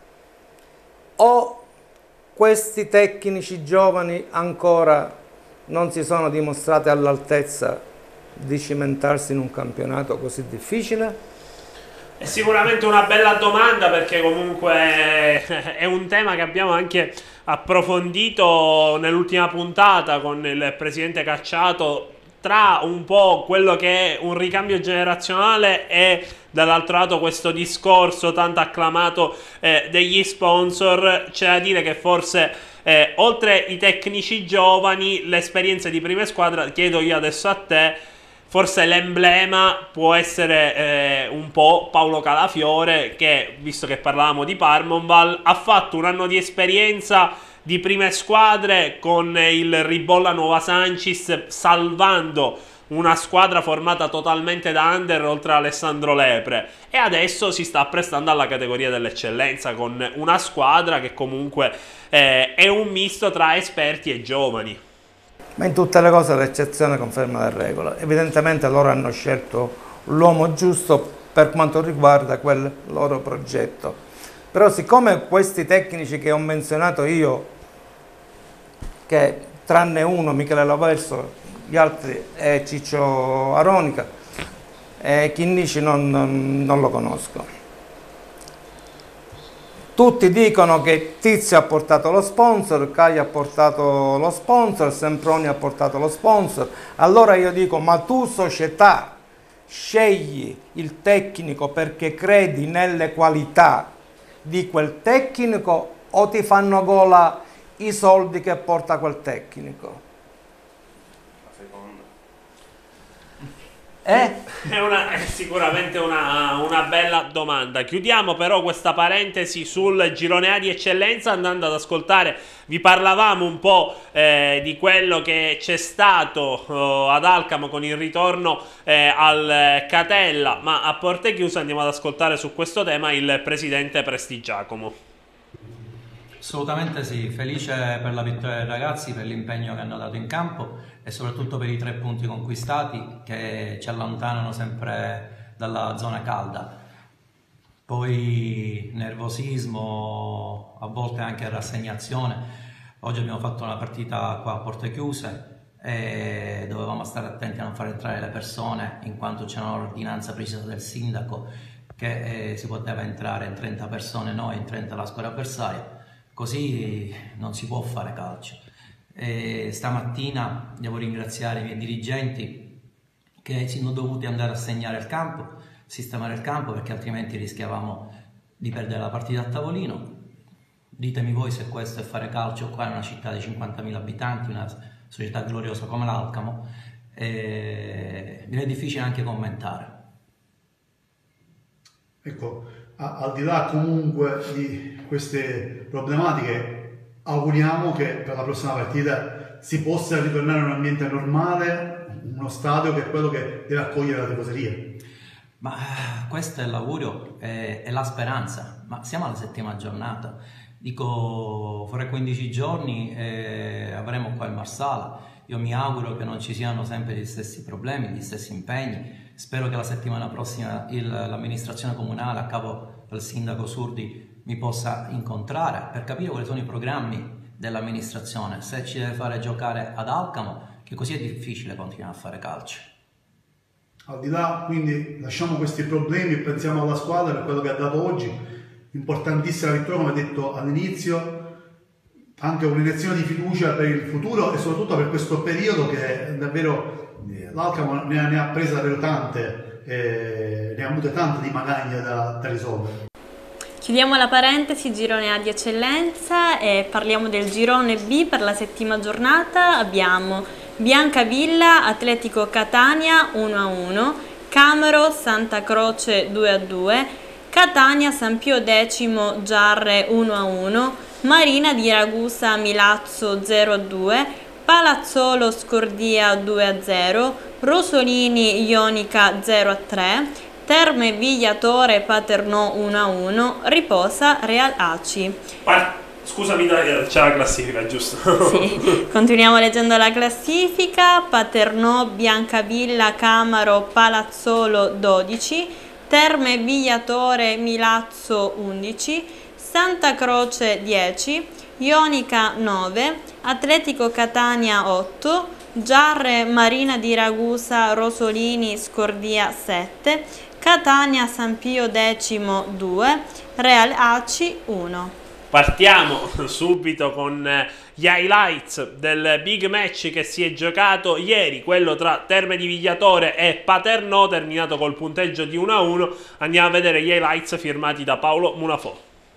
o questi tecnici giovani ancora non si sono dimostrati all'altezza di cimentarsi in un campionato così difficile? È sicuramente una bella domanda, perché comunque è un tema che abbiamo anche approfondito nell'ultima puntata con il presidente Cacciato, tra un po' quello che è un ricambio generazionale e dall'altro lato questo discorso tanto acclamato eh, degli sponsor. C'è da dire che forse eh, oltre i tecnici giovani, l'esperienza di prime squadre, chiedo io adesso a te, forse l'emblema può essere eh, un po' Paolo Calafiore, che, visto che parlavamo di Parmonval, ha fatto un anno di esperienza di prime squadre con il Ribolla Nuova Sancis, salvando una squadra formata totalmente da under oltre a Alessandro Lepre, e adesso si sta prestando alla categoria dell'eccellenza con una squadra che comunque eh, è un misto tra esperti e giovani. Ma in tutte le cose l'eccezione conferma la regola. Evidentemente loro hanno scelto l'uomo giusto per quanto riguarda quel loro progetto. Però siccome questi tecnici che ho menzionato io, che tranne uno, Michele Loverso, gli altri è Ciccio Aronica, e Chinnici non, non, non lo conosco. Tutti dicono che Tizio ha portato lo sponsor, Caio ha portato lo sponsor, Semproni ha portato lo sponsor. Allora io dico, ma tu società scegli il tecnico perché credi nelle qualità di quel tecnico o ti fanno gola i soldi che porta quel tecnico? Eh? È, una, è sicuramente una, una bella domanda. Chiudiamo però questa parentesi sul girone A di eccellenza andando ad ascoltare, vi parlavamo un po' eh, di quello che c'è stato eh, ad Alcamo con il ritorno eh, al Catella, ma a porte chiuse andiamo ad ascoltare su questo tema il presidente Prestigiacomo. Assolutamente sì, felice per la vittoria dei ragazzi, per l'impegno che hanno dato in campo e soprattutto per i tre punti conquistati che ci allontanano sempre dalla zona calda. Poi nervosismo, a volte anche rassegnazione, Oggi abbiamo fatto una partita qua a porte chiuse e dovevamo stare attenti a non far entrare le persone, in quanto c'era un'ordinanza precisa del sindaco che eh, si poteva entrare in trenta persone noi, in trenta la squadra avversaria. Così non si può fare calcio. E stamattina devo ringraziare i miei dirigenti che si sono dovuti andare a segnare il campo, sistemare il campo, perché altrimenti rischiavamo di perdere la partita a tavolino. Ditemi voi se questo è fare calcio qua in una città di cinquantamila abitanti, una società gloriosa come l'Alcamo. E mi è difficile anche commentare. Ecco, a, al di là comunque di queste problematiche, auguriamo che per la prossima partita si possa ritornare a un ambiente normale, uno stadio che è quello che deve accogliere la tifoseria. Ma questo è l'augurio, è, è la speranza, ma siamo alla settima giornata. Dico, fra quindici giorni eh, avremo qua il Marsala. Io mi auguro che non ci siano sempre gli stessi problemi, gli stessi impegni. Spero che la settimana prossima l'amministrazione comunale a capo del sindaco Surdi mi possa incontrare per capire quali sono i programmi dell'amministrazione, se ci deve fare giocare ad Alcamo, che così è difficile continuare a fare calcio. Al di là, quindi, lasciamo questi problemi e pensiamo alla squadra per quello che ha dato oggi. Importantissima vittoria, come ha detto all'inizio, anche un'iniezione di fiducia per il futuro e soprattutto per questo periodo che davvero l'Alcamo ne ha, ne ha prese davvero tante, eh, ne ha avute tante di magagne da, da risolvere. Chiudiamo la parentesi girone A di eccellenza e parliamo del girone B. Per la settima giornata abbiamo Biancavilla Atletico Catania uno a uno, Camero Santa Croce due a due, Catania San Pio X Giarre uno a uno, Marina di Ragusa Milazzo zero a due, Palazzolo Scordia due a zero, Rosolini Ionica zero a tre, Terme Vigliatore Paternò uno a uno, Riposa Real Aci. Scusami, c'è la classifica, giusto? Sì, continuiamo leggendo la classifica. Paternò, Biancavilla, Camaro, Palazzolo dodici, Terme Vigliatore Milazzo undici, Santa Croce dieci, Ionica nove, Atletico Catania otto, Giarre Marina di Ragusa Rosolini Scordia sette, Catania San Pio X due, Real Aci uno. Partiamo subito con gli highlights del big match che si è giocato ieri, quello tra Terme di Vigliatore e Paternò, terminato col punteggio di uno a uno. Andiamo a vedere gli highlights firmati da Paolo Munafò.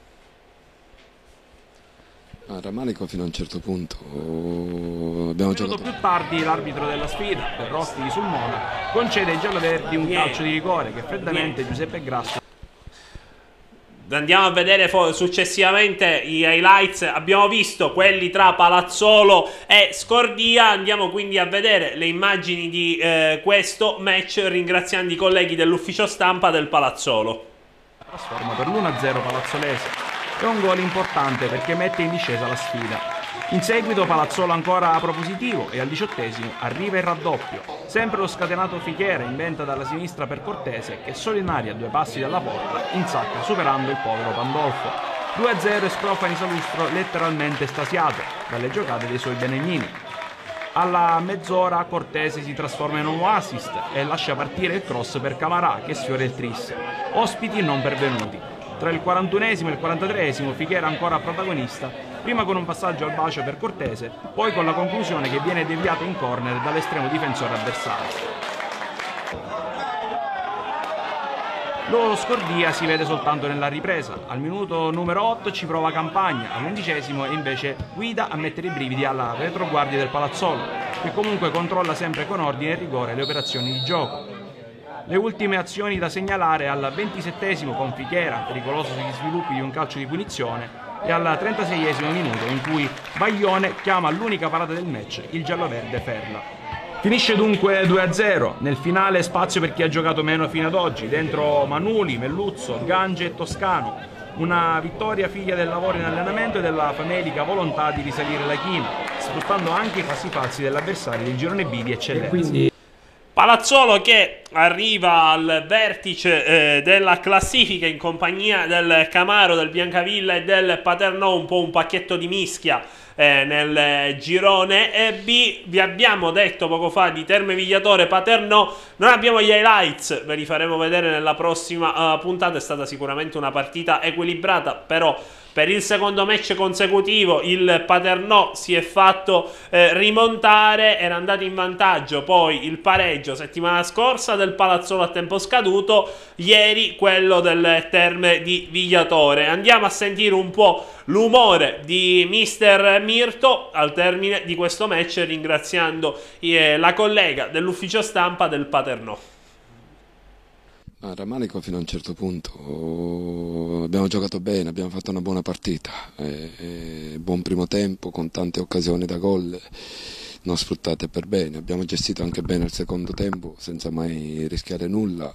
Ah, rammarico fino a un certo punto. Oh, abbiamo Un giocato minuto più tardi l'arbitro della sfida, Perrosti di Sulmona, concede ai gialloverdi un calcio di rigore che freddamente Giuseppe Grasso. Andiamo a vedere successivamente i highlights. Abbiamo visto quelli tra Palazzolo e Scordia. Andiamo quindi a vedere le immagini di eh, questo match, ringraziando i colleghi dell'ufficio stampa del Palazzolo. Trasforma per l'uno a zero Palazzolese. È un gol importante perché mette in discesa la sfida. In seguito Palazzolo ancora a propositivo e al diciottesimo arriva il raddoppio. Sempre lo scatenato Fichiera inventa dalla sinistra per Cortese che solo in aria a due passi dalla porta insacca superando il povero Pandolfo. due a zero Scrofani Salustro letteralmente estasiato dalle giocate dei suoi benegnini. Alla mezz'ora Cortese si trasforma in un nuovo assist e lascia partire il cross per Camarà che sfiora il tris. Ospiti non pervenuti. Tra il quarantunesimo e il quarantatreesimo Fichiera ancora protagonista, prima con un passaggio al bacio per Cortese, poi con la conclusione che viene deviata in corner dall'estremo difensore avversario. Lo Scordia si vede soltanto nella ripresa. Al minuto numero otto ci prova Campagna, all'undicesimo è invece Guida a mettere i brividi alla retroguardia del Palazzolo, che comunque controlla sempre con ordine e rigore le operazioni di gioco. Le ultime azioni da segnalare al ventisettesimo con Fichiera, pericoloso sugli sviluppi di un calcio di punizione, e al trentaseiesimo minuto in cui Baglione chiama l'unica parata del match, il gialloverde Ferla. Finisce dunque due a zero, nel finale spazio per chi ha giocato meno fino ad oggi, dentro Manuli, Melluzzo, Gange e Toscano. Una vittoria figlia del lavoro in allenamento e della famelica volontà di risalire la china, sfruttando anche i passi falsi dell'avversario del girone B di eccellenza. Palazzolo che arriva al vertice eh, della classifica in compagnia del Camaro, del Biancavilla e del Paternò, un po' un pacchetto di mischia eh, nel girone B. Vi abbiamo detto poco fa di Terme Vigliatore Paternò, non abbiamo gli highlights, ve li faremo vedere nella prossima uh, puntata. È stata sicuramente una partita equilibrata, però per il secondo match consecutivo il Paternò si è fatto eh, rimontare, era andato in vantaggio, poi il pareggio settimana scorsa del Palazzolo a tempo scaduto, ieri quello del Terme di Vigliatore. Andiamo a sentire un po' l'umore di mister Mirto al termine di questo match, ringraziando eh, la collega dell'ufficio stampa del Paternò. Ah, rammarico fino a un certo punto, abbiamo giocato bene, abbiamo fatto una buona partita, eh, eh, buon primo tempo con tante occasioni da gol non sfruttate per bene, abbiamo gestito anche bene il secondo tempo senza mai rischiare nulla.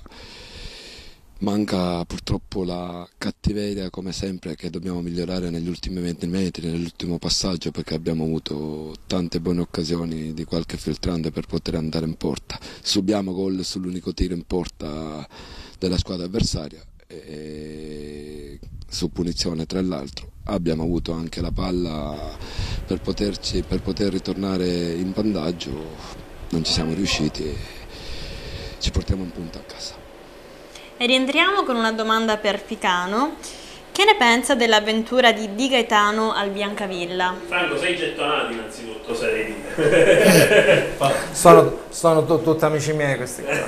Manca purtroppo la cattiveria, come sempre, che dobbiamo migliorare negli ultimi venti metri, nell'ultimo passaggio, perché abbiamo avuto tante buone occasioni di qualche filtrante per poter andare in porta. Subiamo gol sull'unico tiro in porta della squadra avversaria e su punizione tra l'altro. Abbiamo avuto anche la palla per, poterci, per poter ritornare in vantaggio, non ci siamo riusciti e ci portiamo un punto a casa. E rientriamo con una domanda per Ficano. Che ne pensa dell'avventura di Di Gaetano al Biancavilla? Franco, sei gettonato innanzitutto, sei dire. sono sono tu, tutti amici miei questi qua.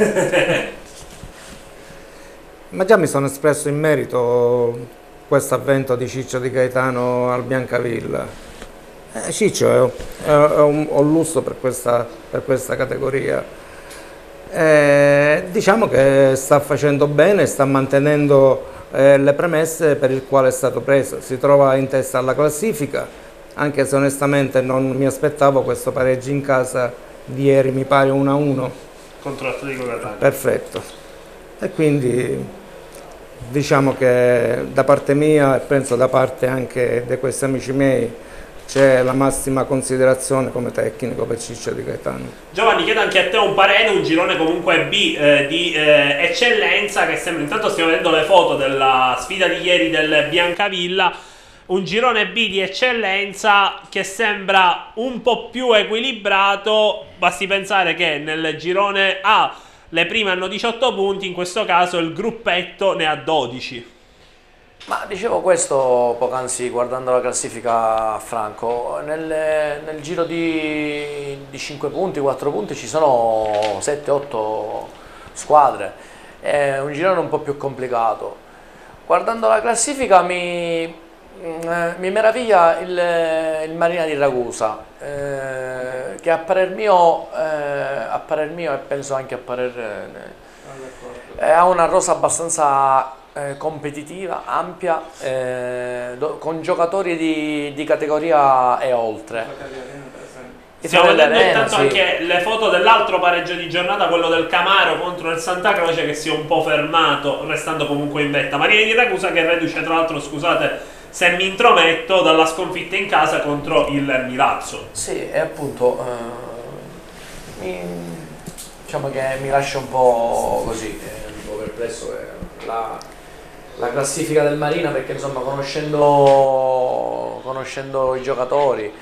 Ma già mi sono espresso in merito questo avvento di Ciccio Di Gaetano al Biancavilla. Eh, Ciccio è, è, è un, un lusso per questa, per questa categoria. Eh, diciamo che sta facendo bene, sta mantenendo eh, le premesse per il quale è stato preso, si trova in testa alla classifica, anche se onestamente non mi aspettavo questo pareggio in casa di ieri, mi pare uno a uno contro l'Atletico Catania. Perfetto, e quindi diciamo che da parte mia e penso da parte anche di questi amici miei c'è la massima considerazione come tecnico per Ciccio Di Gaetano. Giovanni, chiedo anche a te un parere, un girone comunque B eh, di eh, eccellenza, che sembra, intanto stiamo vedendo le foto della sfida di ieri del Biancavilla, un girone B di eccellenza che sembra un po' più equilibrato. Basti pensare che nel girone A le prime hanno diciotto punti, in questo caso il gruppetto ne ha dodici. Ma dicevo questo poc'anzi guardando la classifica, Franco, nel, nel giro di, di cinque punti, quattro punti ci sono sette otto squadre, è un girone un po' più complicato. Guardando la classifica mi, mi meraviglia il, il Marina di Ragusa, eh, che a parer mio, eh, a parer mio e penso anche a parer eh, ha una rosa abbastanza Eh, competitiva, ampia, eh, do, con giocatori di, di categoria e oltre. Stiamo vedendo intanto sì. anche le foto dell'altro pareggio di giornata, quello del Camaro contro il Santa Croce, che si è un po' fermato, restando comunque in vetta. Marina di Ragusa che reduce, tra l'altro, scusate se mi intrometto, dalla sconfitta in casa contro il Milazzo. Sì, e appunto eh, mi, diciamo che mi lascia un po' così, eh, un po' perplesso eh, la la classifica del Marina, perché insomma conoscendo, conoscendo i giocatori,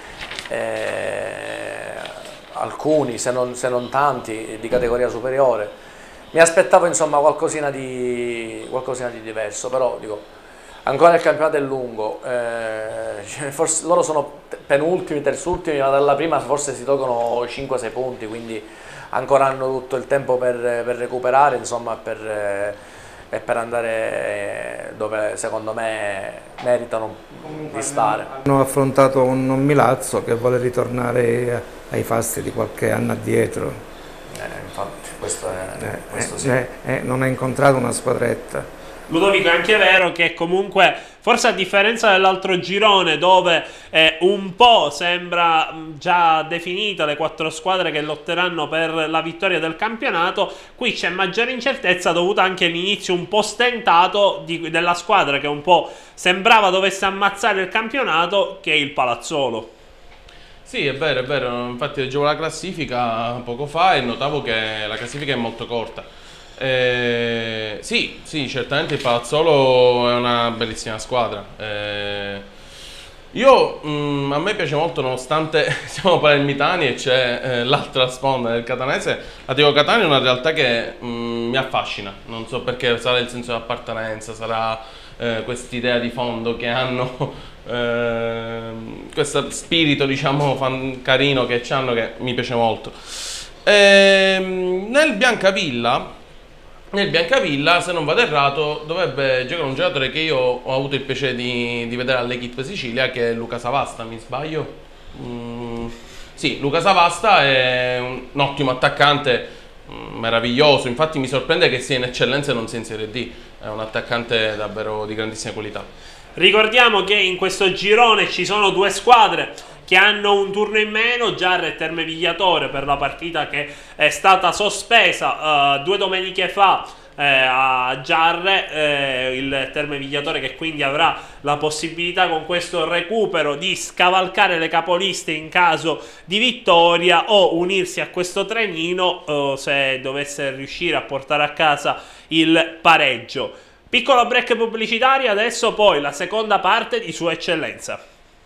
eh, alcuni se non, se non tanti di categoria superiore, mi aspettavo insomma qualcosina di, qualcosina di diverso, però dico, ancora il campionato è lungo, eh, forse loro sono penultimi, terzultimi, ma dalla prima forse si tolgono cinque sei punti, quindi ancora hanno tutto il tempo per, per recuperare, insomma, per eh, e per andare dove secondo me meritano di stare. Hanno affrontato un Milazzo che vuole ritornare ai fasti di qualche anno addietro. Eh, infatti, questo è, eh, questo eh, sì. eh, eh, non ha incontrato una squadretta. Ludovico, è anche vero che comunque, forse a differenza dell'altro girone dove eh, un po' sembra già definita le quattro squadre che lotteranno per la vittoria del campionato, qui c'è maggiore incertezza dovuta anche all'inizio un po' stentato di, della squadra che un po' sembrava dovesse ammazzare il campionato, che è il Palazzolo. Sì, è vero, è vero, infatti leggevo la classifica poco fa e notavo che la classifica è molto corta. Eh, sì, sì, certamente il Palazzolo è una bellissima squadra. Eh, io, mh, a me piace molto, nonostante siamo palermitani e c'è eh, l'altra sponda del catanese, l'Atletico Catania è una realtà che mh, mi affascina. Non so perché, sarà il senso di appartenenza, sarà eh, quest'idea di fondo che hanno, eh, questo spirito, diciamo, fan, carino che hanno, che mi piace molto. Eh, nel Biancavilla... Nel Biancavilla, se non vado errato, dovrebbe giocare un giocatore che io ho avuto il piacere di, di vedere all'Equipe Sicilia, che è Luca Savasta, mi sbaglio? Mm, sì, Luca Savasta è un, un ottimo attaccante, mm, meraviglioso, infatti mi sorprende che sia in eccellenza e non sia in Serie D, è un attaccante davvero di grandissima qualità. Ricordiamo che in questo girone ci sono due squadre che hanno un turno in meno, Giarre e Terme Vigliatore, per la partita che è stata sospesa uh, due domeniche fa eh, a Giarre, eh, il Terme Vigliatore che quindi avrà la possibilità con questo recupero di scavalcare le capoliste in caso di vittoria o unirsi a questo trenino uh, se dovesse riuscire a portare a casa il pareggio. Piccolo break pubblicitario, adesso poi la seconda parte di Sua Eccellenza.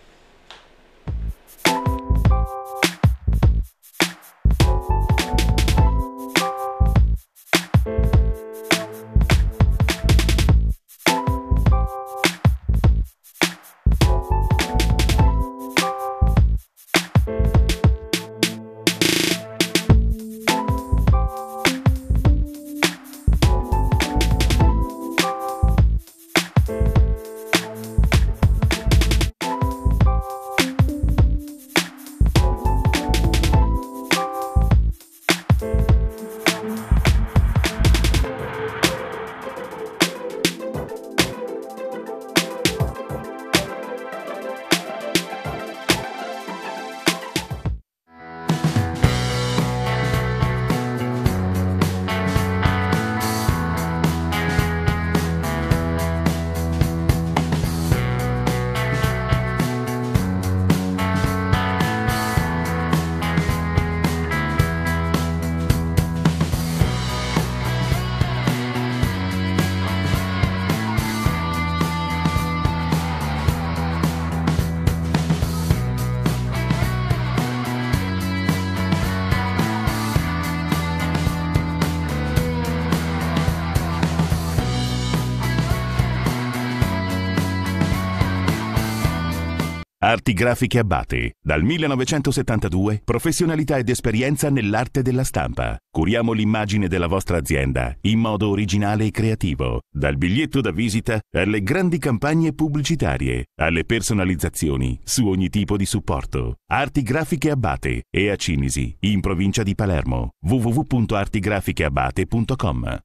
Arti Grafiche Abate. Dal millenovecentosettantadue, professionalità ed esperienza nell'arte della stampa. Curiamo l'immagine della vostra azienda in modo originale e creativo. Dal biglietto da visita alle grandi campagne pubblicitarie, alle personalizzazioni su ogni tipo di supporto. Arti Grafiche Abate e a Cinisi, in provincia di Palermo. w w w punto artigraficheabate punto com.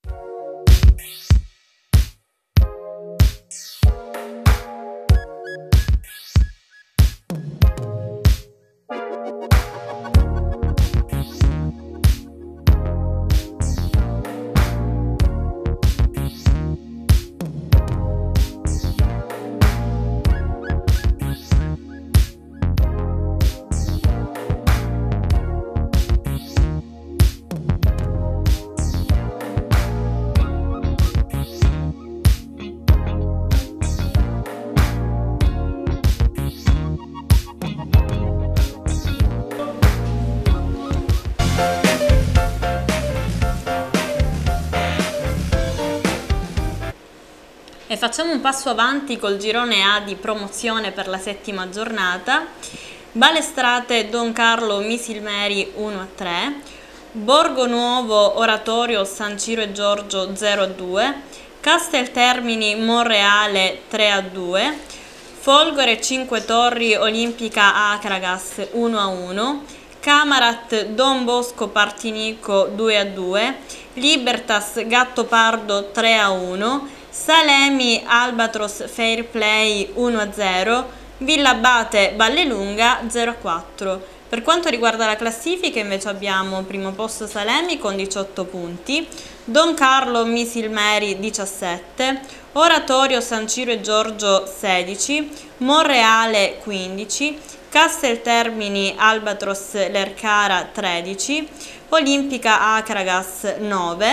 E facciamo un passo avanti col girone A di promozione per la settima giornata. Balestrate Don Carlo Misilmeri uno a tre, Borgo Nuovo Oratorio San Ciro e Giorgio zero a due, Casteltermini Monreale tre a due, Folgore Cinque Torri Olimpica Acragas uno a uno, Camarat Don Bosco Partinico due a due, Libertas Gattopardo tre a uno, Salemi Albatros Fair Play uno a zero, Villabate Vallelunga zero a quattro. Per quanto riguarda la classifica invece abbiamo primo posto Salemi con diciotto punti, Don Carlo Misilmeri diciassette, Oratorio San Ciro e Giorgio sedici, Monreale quindici, Casteltermini Albatros Lercara tredici, Olimpica Acragas nove,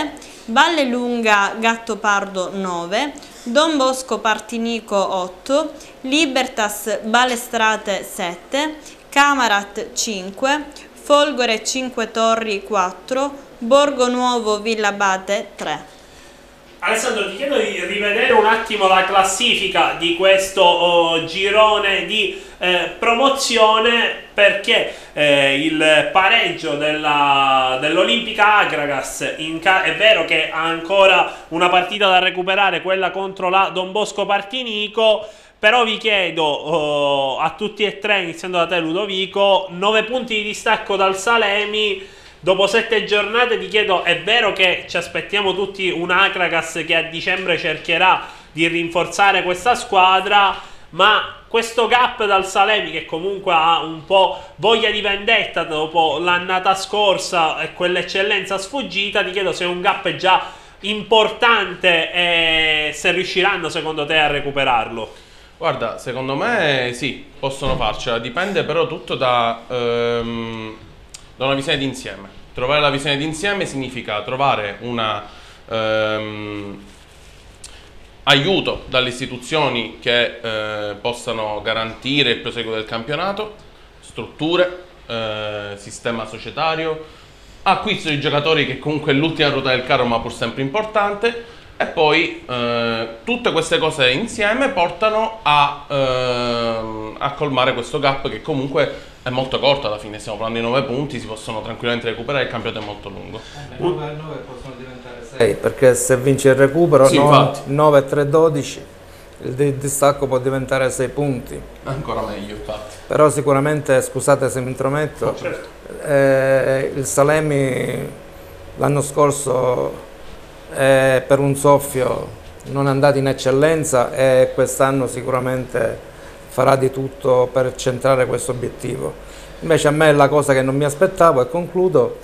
Vallelunga Gattopardo nove, Don Bosco Partinico otto, Libertas Balestrate sette, Camarat cinque, Folgore Cinque Torri quattro, Borgo Nuovo Villabate tre. Alessandro, ti chiedo di rivedere un attimo la classifica di questo oh, girone di eh, promozione, perché eh, il pareggio dell'Olimpica Akragas, in è vero che ha ancora una partita da recuperare, quella contro la Don Bosco Partinico, però vi chiedo oh, a tutti e tre, iniziando da te Ludovico, nove punti di distacco dal Salemi. Dopo sette giornate ti chiedo, è vero che ci aspettiamo tutti un Akragas che a dicembre cercherà di rinforzare questa squadra, ma questo gap dal Salemi, che comunque ha un po' voglia di vendetta dopo l'annata scorsa e quell'eccellenza sfuggita, ti chiedo se è un gap già importante e se riusciranno secondo te a recuperarlo. Guarda, secondo me sì, possono farcela, dipende però tutto da... Ehm... da una visione d'insieme. Trovare la visione d'insieme significa trovare una ehm, aiuto dalle istituzioni che eh, possano garantire il proseguo del campionato, strutture, eh, sistema societario, acquisto di giocatori, che comunque è l'ultima ruota del carro ma pur sempre importante, e poi eh, tutte queste cose insieme portano a, eh, a colmare questo gap, che comunque è molto corto alla fine. Stiamo parlando di nove punti, si possono tranquillamente recuperare, il campionato è molto lungo. nove e nove possono diventare sei, perché se vince il recupero sì, nove e tre dodici, il distacco può diventare sei punti. Ancora meglio, infatti. Però sicuramente, scusate se mi intrometto, oh, certo. eh, il Salemi l'anno scorso eh, per un soffio non è andato in eccellenza, e quest'anno sicuramente farà di tutto per centrare questo obiettivo. Invece a me la cosa che non mi aspettavo, e concludo,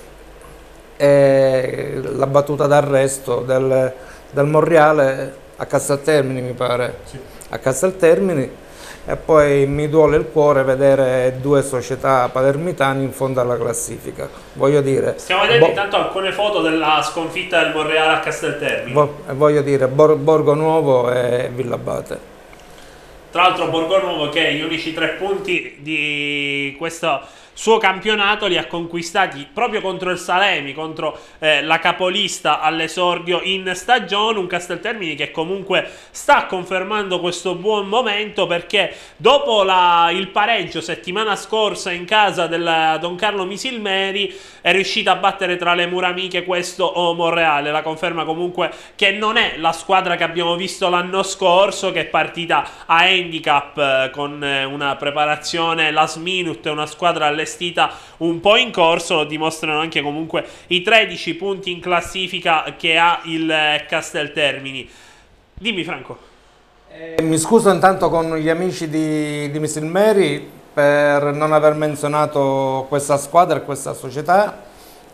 è la battuta d'arresto del, del Monreale a Casteltermini, mi pare, sì. a Casteltermini, e poi mi duole il cuore vedere due società palermitane in fondo alla classifica. Voglio dire, stiamo vedendo intanto alcune foto della sconfitta del Monreale a Casteltermini. Voglio dire, Bor Borgo Nuovo e Villabate. Tra l'altro Borgonovo, che gli unici tre punti di questo suo campionato li ha conquistati proprio contro il Salemi, contro eh, la capolista all'esordio in stagione. Un Casteltermini che comunque sta confermando questo buon momento, perché dopo la, il pareggio settimana scorsa in casa del Don Carlo Misilmeri è riuscita a battere tra le mura amiche questo oh, Monreale. La conferma comunque che non è la squadra che abbiamo visto l'anno scorso, che è partita a handicap eh, con eh, una preparazione last minute, una squadra all'esterno un po' in corso. Lo dimostrano anche comunque i tredici punti in classifica che ha il Casteltermini. Dimmi Franco. Eh, mi scuso intanto con gli amici di, di Misilmeri per non aver menzionato questa squadra e questa società,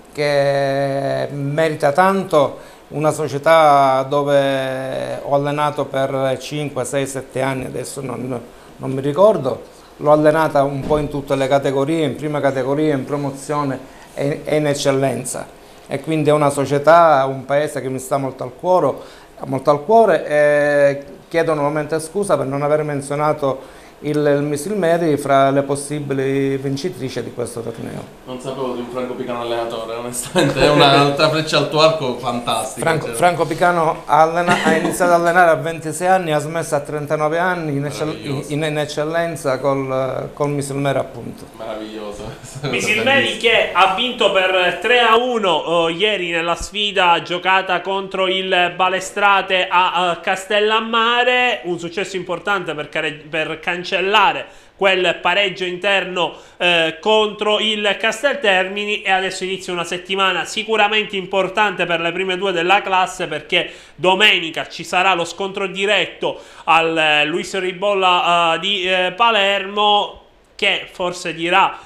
che merita tanto, una società dove ho allenato per cinque, sei, sette anni, adesso non, non mi ricordo. L'ho allenata un po' in tutte le categorie, in prima categoria, in promozione e in eccellenza. E quindi è una società, un paese che mi sta molto al cuore, molto al cuore e chiedo nuovamente scusa per non aver menzionato il, il Misilmeri fra le possibili vincitrici di questo torneo. Non sapevo di un Franco Picano allenatore, onestamente, è un'altra freccia al tuo arco fantastica. Franco, Franco Picano ha, ha iniziato ad allenare a ventisei anni, ha smesso a trentanove anni in, eccell in, in eccellenza col, col Misilmeri, appunto. Meraviglioso. Misilmeri che ha vinto per tre a uno oh, ieri nella sfida giocata contro il Balestrate a, a Castellammare, un successo importante per, per cancellare quel pareggio interno eh, contro il Casteltermini, e adesso inizia una settimana sicuramente importante per le prime due della classe, perché domenica ci sarà lo scontro diretto al eh, Luis Ribolla eh, di eh, Palermo, che forse dirà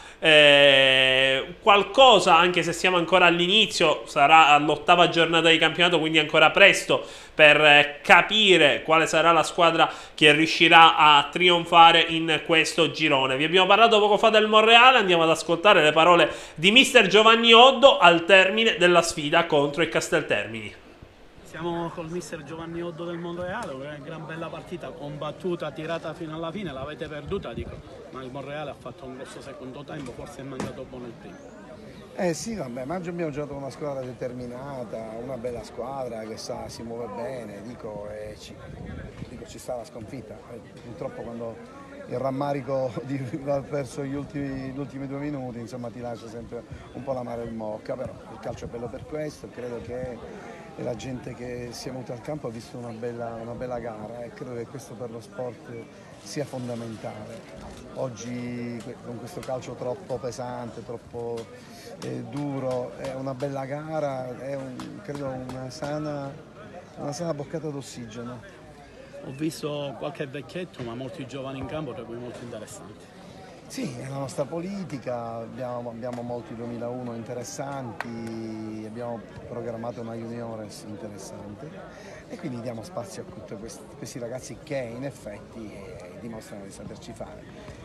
Eh, qualcosa, anche se siamo ancora all'inizio, sarà all'ottava giornata di campionato, quindi ancora presto per eh, capire quale sarà la squadra che riuscirà a trionfare in questo girone. Vi abbiamo parlato poco fa del Monreale, andiamo ad ascoltare le parole di mister Giovanni Oddo al termine della sfida contro il Casteltermini. Siamo col mister Giovanni Oddo del Monreale, una gran bella partita, combattuta, tirata fino alla fine, l'avete perduta, dico, ma il Monreale ha fatto un grosso secondo tempo, forse è mangiato buono il primo. Eh sì, vabbè, ma oggi abbiamo giocato con una squadra determinata, una bella squadra che sa, si muove bene, dico, e ci, dico, ci sta la sconfitta. Eh, purtroppo quando il rammarico di aver perso gli ultimi, gli ultimi due minuti, insomma, ti lascia sempre un po' l'amaro in bocca, però il calcio è bello per questo, credo che la gente che si è venuta al campo ha visto una bella, una bella gara e credo che questo per lo sport sia fondamentale. Oggi con questo calcio troppo pesante, troppo eh, duro, è una bella gara, è un, credo una sana, una sana boccata d'ossigeno. Ho visto qualche vecchietto, ma molti giovani in campo, per cui molto interessanti. Sì, è la nostra politica, abbiamo, abbiamo molti duemilauno interessanti, abbiamo programmato una juniores interessante e quindi diamo spazio a tutti questi, questi ragazzi che in effetti eh, dimostrano di saperci fare.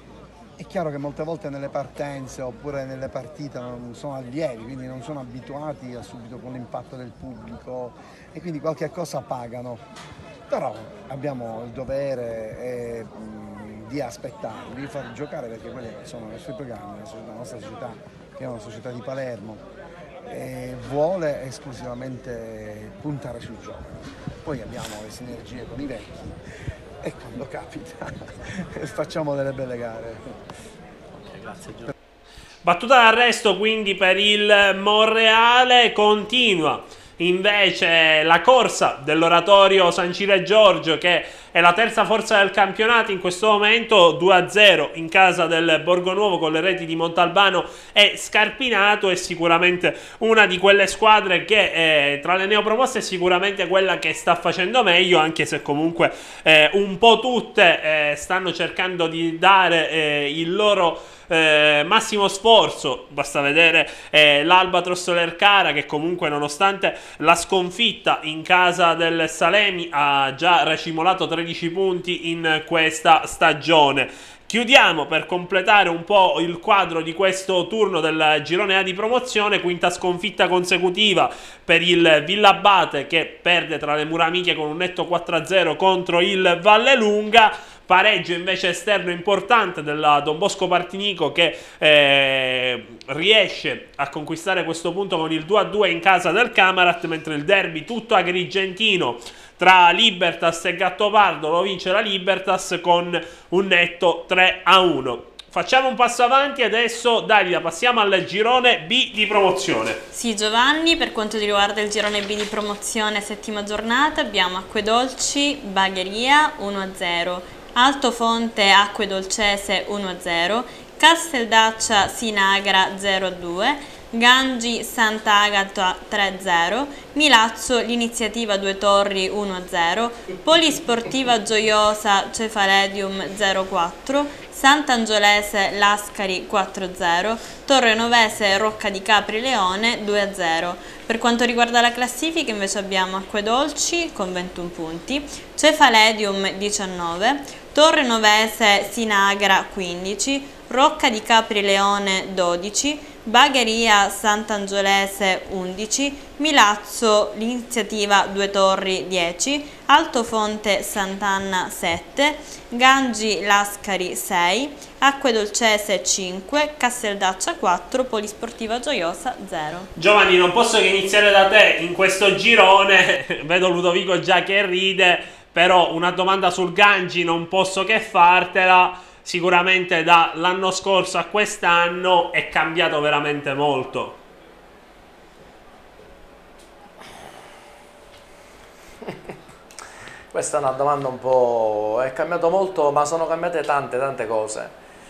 È chiaro che molte volte nelle partenze oppure nelle partite non sono allievi, quindi non sono abituati a subito con l'impatto del pubblico e quindi qualche cosa pagano, però abbiamo il dovere e, di aspettarli, di farli giocare perché quelli sono i suoi programmi, la nostra società, che è una società di Palermo, e vuole esclusivamente puntare sul gioco. Poi abbiamo le sinergie con i vecchi e quando capita facciamo delle belle gare. Ok, grazie Giorgio. Battuta d'arresto quindi per il Monreale, continua invece la corsa dell'oratorio San Ciro Giorgio, che è la terza forza del campionato in questo momento, due a zero in casa del Borgonuovo con le reti di Montalbano e Scarpinato. È sicuramente una di quelle squadre che eh, tra le neopromosse è sicuramente quella che sta facendo meglio, anche se comunque eh, un po' tutte eh, stanno cercando di dare eh, il loro Eh, massimo sforzo. Basta vedere eh, l'Albatros Lercara, che comunque nonostante la sconfitta in casa del Salemi ha già racimolato tredici punti in questa stagione. Chiudiamo per completare un po' il quadro di questo turno del girone A di promozione. Quinta sconfitta consecutiva per il Villabate, che perde tra le mura amiche con un netto quattro a zero contro il Vallelunga. Pareggio invece esterno importante della Don Bosco Partinico, che eh, riesce a conquistare questo punto con il due a due in casa del Camarat, mentre il derby tutto agrigentino tra Libertas e Gattopardo lo vince la Libertas con un netto tre a uno. Facciamo un passo avanti adesso, Dalila, passiamo al girone B di promozione. Sì, Giovanni, per quanto riguarda il girone B di promozione settima giornata abbiamo Acquedolci Bagheria uno a zero, Altofonte Acquedolcese uno a zero, Casteldaccia Sinagra zero a due, Gangi Sant'Agata tre a zero, Milazzo l'Iniziativa Due Torri uno a zero, Polisportiva Gioiosa Cefaledium zero a quattro, Sant'Angiolese Lascari quattro a zero, Torrenovese Rocca di Capri Leone due a zero. Per quanto riguarda la classifica invece abbiamo Acquedolci con ventuno punti, Cefaledium diciannove, Torrenovese Sinagra quindici, Rocca di Capri Leone dodici, Bagheria Sant'Angiolese undici, Milazzo l'Iniziativa Due Torri dieci, Altofonte Sant'Anna sette, Gangi Lascari sei, Acquedolcese cinque, Casteldaccia quattro, Polisportiva Gioiosa zero. Giovanni, non posso che iniziare da te in questo girone. Vedo Ludovico già che ride, però una domanda sul Gangi non posso che fartela. Sicuramente dall'anno scorso a quest'anno è cambiato veramente molto. Questa è una domanda un po'... è cambiato molto, ma sono cambiate tante tante cose.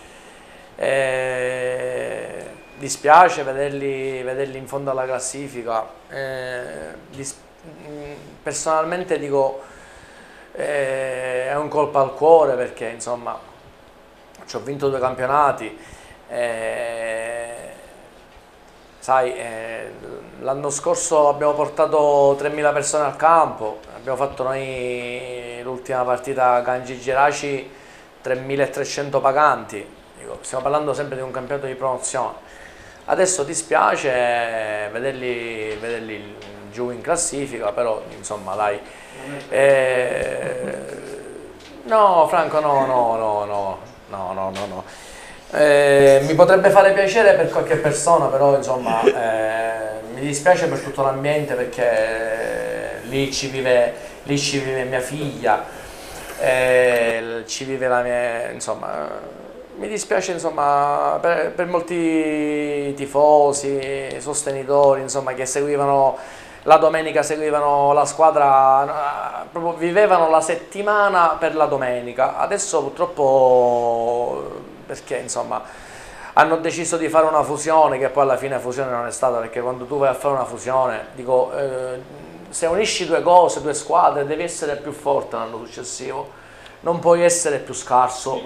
E... dispiace vederli, vederli in fondo alla classifica. E... dis... personalmente dico e... è un colpo al cuore, perché insomma ci ho vinto due campionati, e... sai, eh, l'anno scorso abbiamo portato tremila persone al campo, abbiamo fatto noi l'ultima partita Gangi Geraci tremilatrecento paganti. Dico, stiamo parlando sempre di un campionato di promozione. Adesso dispiace vederli, vederli giù in classifica, però insomma dai. Eh, no Franco, no, no, no, no, no, no, no, no. Eh, mi potrebbe fare piacere per qualche persona, però insomma eh, mi dispiace per tutto l'ambiente, perché lì ci vive, lì ci vive mia figlia, eh, ci vive la mia, insomma, mi dispiace insomma per, per molti tifosi, sostenitori, insomma, che seguivano la domenica, seguivano la squadra, proprio vivevano la settimana per la domenica. Adesso purtroppo, perché insomma hanno deciso di fare una fusione, che poi alla fine fusione non è stata, perché quando tu vai a fare una fusione, dico, eh, se unisci due cose, due squadre, devi essere più forte l'anno successivo, non puoi essere più scarso.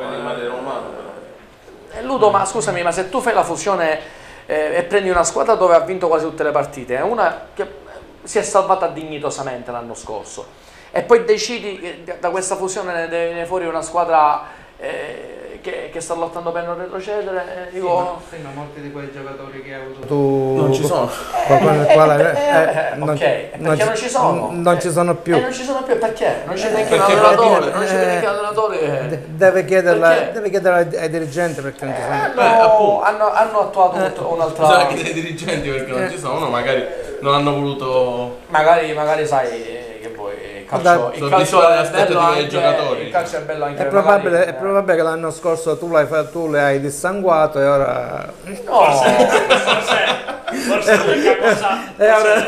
Eh, Ludo, ma scusami, ma se tu fai la fusione eh, e prendi una squadra dove ha vinto quasi tutte le partite, è una che si è salvata dignitosamente l'anno scorso, e poi decidi che da questa fusione ne viene fuori una squadra eh, che, che sta lottando per non retrocedere, eh, dico... Sì, ma, sì, ma molti di quei giocatori che hai avuto tu non ci sono, eh, con il quale, eh, eh, non, ok, perché non, non ci sono, non eh, ci sono più, e non ci sono più perché? Non c'è neanche un allenatore, non c'è neanche un allenatore, deve chiederla, deve chiedere ai dirigenti, perché non ci sono più. Hanno, hanno, hanno attuato un'altra... Bisogna chiedere ai dirigenti perché non ci sono, magari non hanno voluto... Magari, magari sai che poi il calcio, il calcio è bello anche, giocatori. Il calcio è bello anche è probabile, magari, è probabile che l'anno scorso tu, l'hai, tu le hai dissanguato e ora... No. Forse, forse, forse l'unica cosa... E ora,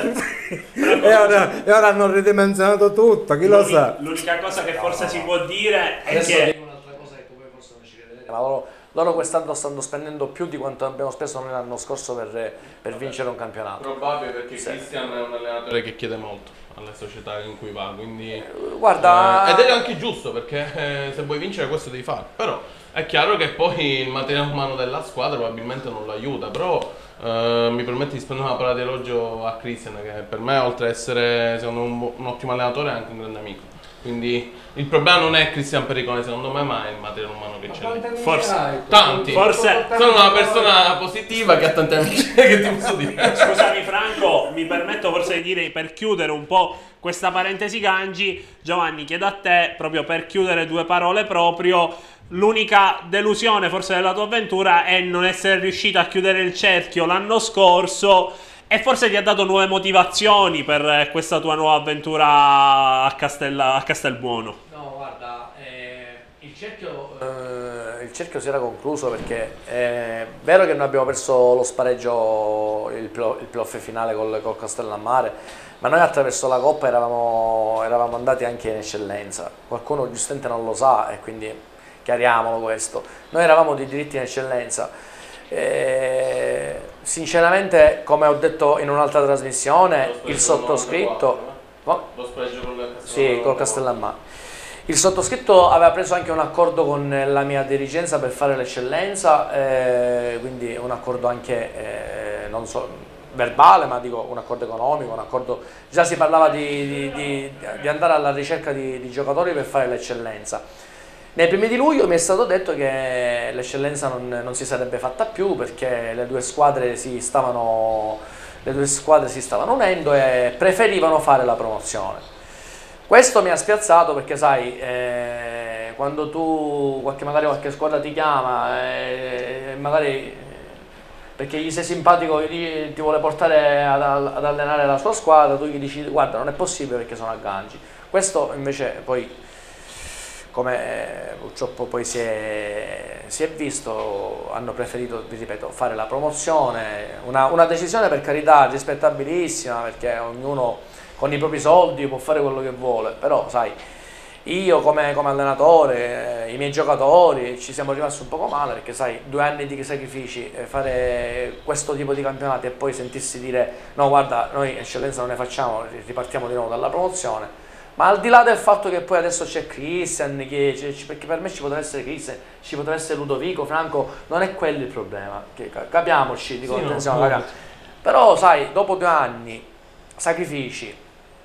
e, ora, e ora hanno ridimensionato tutto, chi lo sa? L'unica cosa che forse si può dire è Adesso che... dico un'altra cosa che voi forse non ci credete, ma loro, loro quest'anno stanno spendendo più di quanto abbiamo speso noi l'anno scorso per, per vincere un campionato. Probabile, perché sì. Cristian è un allenatore che chiede molto alle società in cui va, quindi guarda, eh, ed è anche giusto, perché eh, se vuoi vincere questo devi fare, però è chiaro che poi il materiale umano della squadra probabilmente non lo aiuta, però eh, mi permette di spendere una parola di elogio a Cristian, che per me, oltre ad essere secondo me un, un ottimo allenatore, è anche un grande amico. Quindi il problema non è Cristian Pericone secondo me, ma è il materiale umano che c'è. Forse tanti. Forse sono una persona positiva che ha tanti amici, che ti posso dire. Scusami Franco, mi permetto forse di dire, per chiudere un po' questa parentesi Gangi, Giovanni, chiedo a te, proprio per chiudere due parole proprio, l'unica delusione forse della tua avventura è non essere riuscita a chiudere il cerchio l'anno scorso, e forse ti ha dato nuove motivazioni per questa tua nuova avventura a, Castella, a Castelbuono. No, guarda, eh, il, cerchio, eh, il cerchio si era concluso, perché è vero che noi abbiamo perso lo spareggio, il, il playoff finale col, col Castellammare, ma noi attraverso la Coppa eravamo, eravamo andati anche in eccellenza. Qualcuno giustamente non lo sa, e quindi chiariamolo questo. Noi eravamo di diritti in eccellenza. Eh, sinceramente, come ho detto in un'altra trasmissione, il sottoscritto lo spregio con il sì, col Castellammare, il sottoscritto aveva preso anche un accordo con la mia dirigenza per fare l'eccellenza, eh, quindi un accordo anche eh, non so, verbale, ma dico un accordo economico, un accordo, già si parlava di, di, di, di andare alla ricerca di, di giocatori per fare l'eccellenza. Nei primi di luglio mi è stato detto che l'eccellenza non, non si sarebbe fatta più, perché le due squadre si stavano, le due squadre si stavano unendo e preferivano fare la promozione. Questo mi ha spiazzato, perché sai, eh, quando tu, qualche, magari qualche squadra ti chiama e eh, magari perché gli sei simpatico, gli, ti vuole portare ad, ad allenare la sua squadra, tu gli dici guarda non è possibile perché sono a Gangi. Questo invece poi, come purtroppo poi si è, si è visto, hanno preferito, vi ripeto, fare la promozione, una, una decisione per carità rispettabilissima, perché ognuno con i propri soldi può fare quello che vuole, però sai, io come, come allenatore, eh, i miei giocatori ci siamo rimasti un poco male, perché sai, due anni di sacrifici, eh, fare questo tipo di campionati e poi sentirsi dire no guarda noi eccellenza non ne facciamo, ripartiamo di nuovo dalla promozione. Ma al di là del fatto che poi adesso c'è Christian, che, perché per me ci potrebbe essere Christian, ci potrebbe essere Ludovico, Franco, non è quello il problema, che, capiamoci, dico, sì, attenzione, no, ragazzi. Però sai, dopo due anni, sacrifici,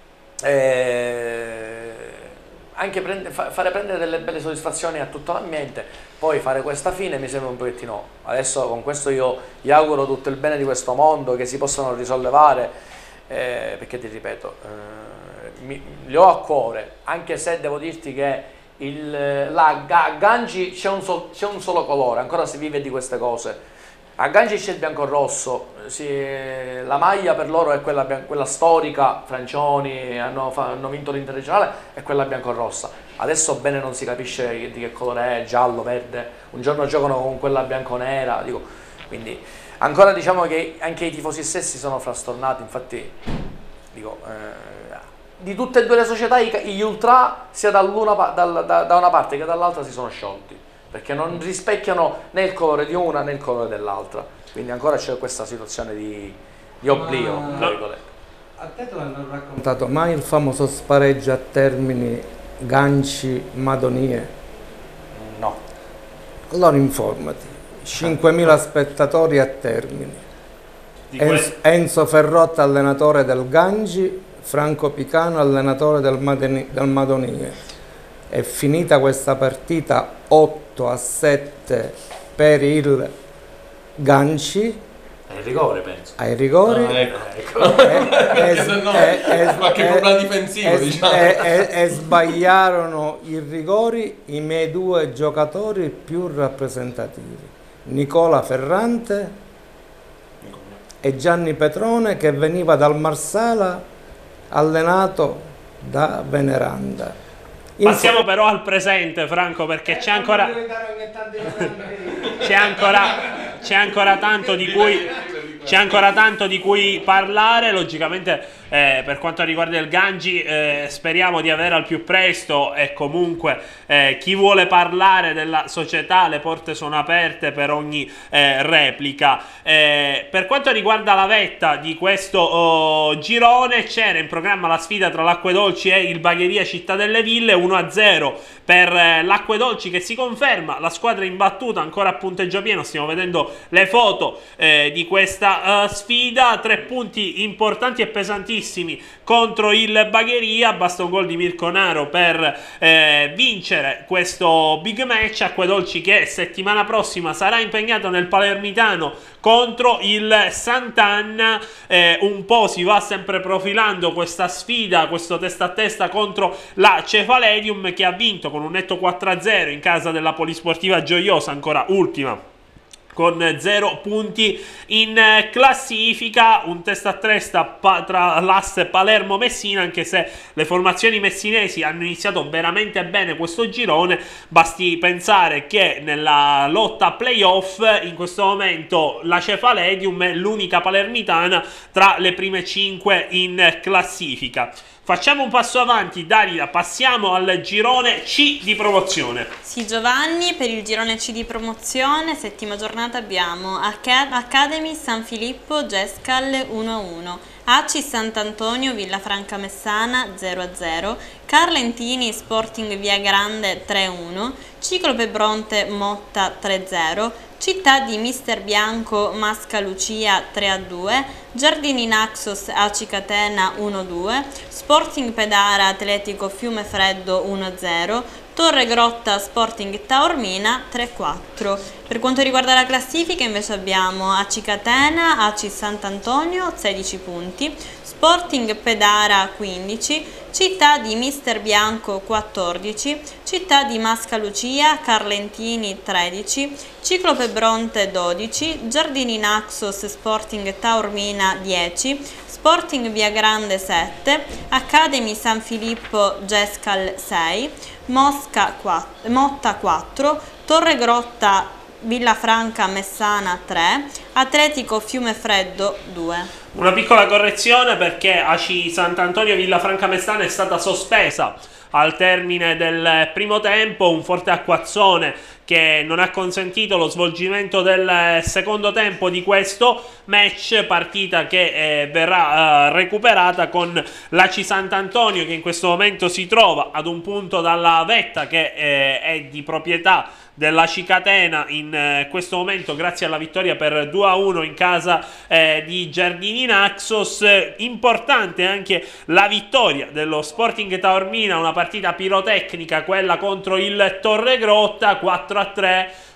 eh, anche prende, fa, fare prendere delle belle soddisfazioni a tutto l'ambiente, poi fare questa fine mi sembra un pochettino, adesso con questo io gli auguro tutto il bene di questo mondo, che si possano risollevare, eh, perché ti ripeto, eh, mi, li ho a cuore, anche se devo dirti che il, la, a Gangi c'è un, sol, c'è un solo colore, ancora si vive di queste cose. A Gangi c'è il bianco-rosso, sì, la maglia per loro è quella, quella storica, Francioni hanno, hanno vinto l'interregionale, è quella bianco-rossa. Adesso bene non si capisce di che colore è, giallo, verde, un giorno giocano con quella bianco-nera, dico, quindi ancora diciamo che anche i tifosi stessi sono frastornati, infatti dico, eh, di tutte e due le società gli ultra sia dall'una, dal, da, da una parte che dall'altra si sono sciolti, perché non rispecchiano né il colore di una né il colore dell'altra, quindi ancora c'è questa situazione di, di oblio. Ma, a te te l'hanno raccontato mai il famoso spareggio a Termini Ganci-Madonie? No. Allora informati, cinquemila spettatori a Termini, Enzo, Enzo Ferrotta allenatore del Ganci, Franco Picano allenatore del, Madeni, del Madonie. È finita questa partita otto a sette per il Ganci. Ai rigori, penso. Ai rigori. Ah, ecco. E, e, no, e, e, qualche e, problema difensivo, e, diciamo. E, e, e sbagliarono i rigori i miei due giocatori più rappresentativi, Nicola Ferrante e Gianni Petrone, che veniva dal Marsala allenato da Veneranda. Passiamo però al presente, Franco, perché c'è ancora c'è ancora c'è ancora tanto di cui c'è ancora tanto di cui parlare. Logicamente eh, per quanto riguarda il Gangi eh, speriamo di avere al più presto, e comunque eh, chi vuole parlare della società, le porte sono aperte per ogni eh, replica. Eh, per quanto riguarda la vetta di questo oh, girone, c'era in programma la sfida tra l'Acquedolci e il Bagheria Città delle Ville, uno a zero per eh, l'Acquedolci, che si conferma la squadra imbattuta, ancora a punteggio pieno. Stiamo vedendo le foto eh, di questa uh, sfida, tre punti importanti e pesantissimi contro il Bagheria, basta un gol di Mirko Naro per eh, vincere questo big match. Acquedolci che settimana prossima sarà impegnato nel Palermitano contro il Sant'Anna. Eh, un po' si va sempre profilando questa sfida, questo testa a testa contro la Cefaledium, che ha vinto con un netto quattro a zero in casa della Polisportiva Gioiosa, ancora ultima con zero punti in classifica. Un testa a testa tra l'asse Palermo-Messina, anche se le formazioni messinesi hanno iniziato veramente bene questo girone. Basti pensare che nella lotta playoff in questo momento la Cefaledium è l'unica palermitana tra le prime cinque in classifica. Facciamo un passo avanti, Dalila, passiamo al girone C di promozione. Sì, Giovanni, per il girone C di promozione, settima giornata, abbiamo Academy San Filippo Gescal uno a uno, A C I Sant'Antonio Villafranca Messana zero a zero, Carlentini Sporting Via Grande tre a uno, Ciclope Bronte Motta tre a zero, Città di Mister Bianco Masca Lucia tre a due, Giardini Naxos A C Catena uno a due, Sporting Pedara Atletico Fiume Freddo uno a zero, Torre Grotta Sporting Taormina tre a quattro. Per quanto riguarda la classifica invece abbiamo A C Catena, A C I Sant'Antonio sedici punti, Sporting Pedara quindici, Città di Mister Bianco quattordici, Città di Masca Lucia Carlentini tredici, Ciclope Bronte dodici, Giardini Naxos Sporting Taormina dieci, Sporting Via Grande sette, Academy San Filippo Gescal sei, Mosca quattro, Motta quattro, Torre Grotta Villafranca Messana tre, Atletico Fiume Freddo due. Una piccola correzione, perché A C I Sant'Antonio Villafranca Messana è stata sospesa al termine del primo tempo, un forte acquazzone che non ha consentito lo svolgimento del secondo tempo di questo match, partita che eh, verrà eh, recuperata con l'A C I Sant'Antonio, che in questo momento si trova ad un punto dalla vetta, che eh, è di proprietà dell'A C I Catena in eh, questo momento, grazie alla vittoria per due a uno in casa eh, di Giardini Naxos. Importante anche la vittoria dello Sporting Taormina, una partita pirotecnica quella contro il Torre Grotta, quattro a tre,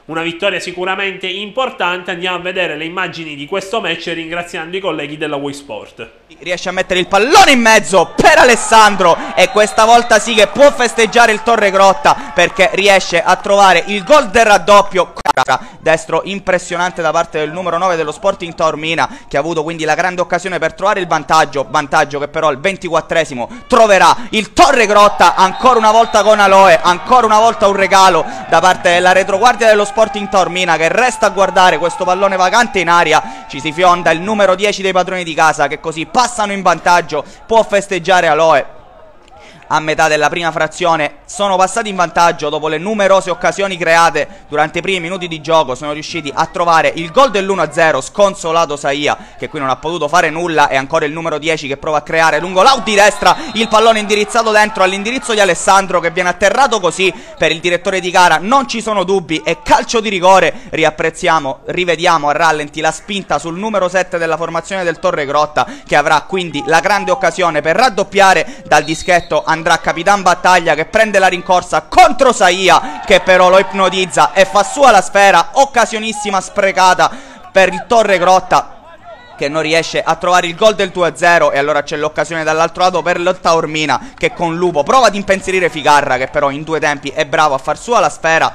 una vittoria sicuramente importante. Andiamo a vedere le immagini di questo match ringraziando i colleghi della Wii Sport. Riesce a mettere il pallone in mezzo per Alessandro e questa volta sì che può festeggiare il Torregrotta, perché riesce a trovare il gol del raddoppio. Destro impressionante da parte del numero nove dello Sporting Taormina, che ha avuto quindi la grande occasione per trovare il vantaggio, vantaggio che però al ventiquattresimo troverà il Torregrotta, ancora una volta con Aloe, ancora una volta un regalo da parte della retroguardia dello Sporting Taormina, che resta a guardare questo pallone vagante in aria. Ci si fionda il numero dieci dei padroni di casa, che così passano in vantaggio, può festeggiare Aloe. A metà della prima frazione sono passati in vantaggio dopo le numerose occasioni create durante i primi minuti di gioco. Sono riusciti a trovare il gol dell'uno a zero, sconsolato Saia, che qui non ha potuto fare nulla, e ancora il numero dieci che prova a creare lungo l'out di destra, il pallone indirizzato dentro all'indirizzo di Alessandro, che viene atterrato così. Per il direttore di gara non ci sono dubbi, è calcio di rigore. Riapprezziamo, rivediamo a rallenti la spinta sul numero sette della formazione del Torregrotta, che avrà quindi la grande occasione per raddoppiare. Dal dischetto andrà Capitan Battaglia, che prende la rincorsa contro Saia, che però lo ipnotizza e fa sua la sfera. Occasionissima sprecata per il Torregrotta, che non riesce a trovare il gol del due a zero, e allora c'è l'occasione dall'altro lato per il Taormina, che con Lupo prova ad impensierire Ficarra, che però in due tempi è bravo a far sua la sfera.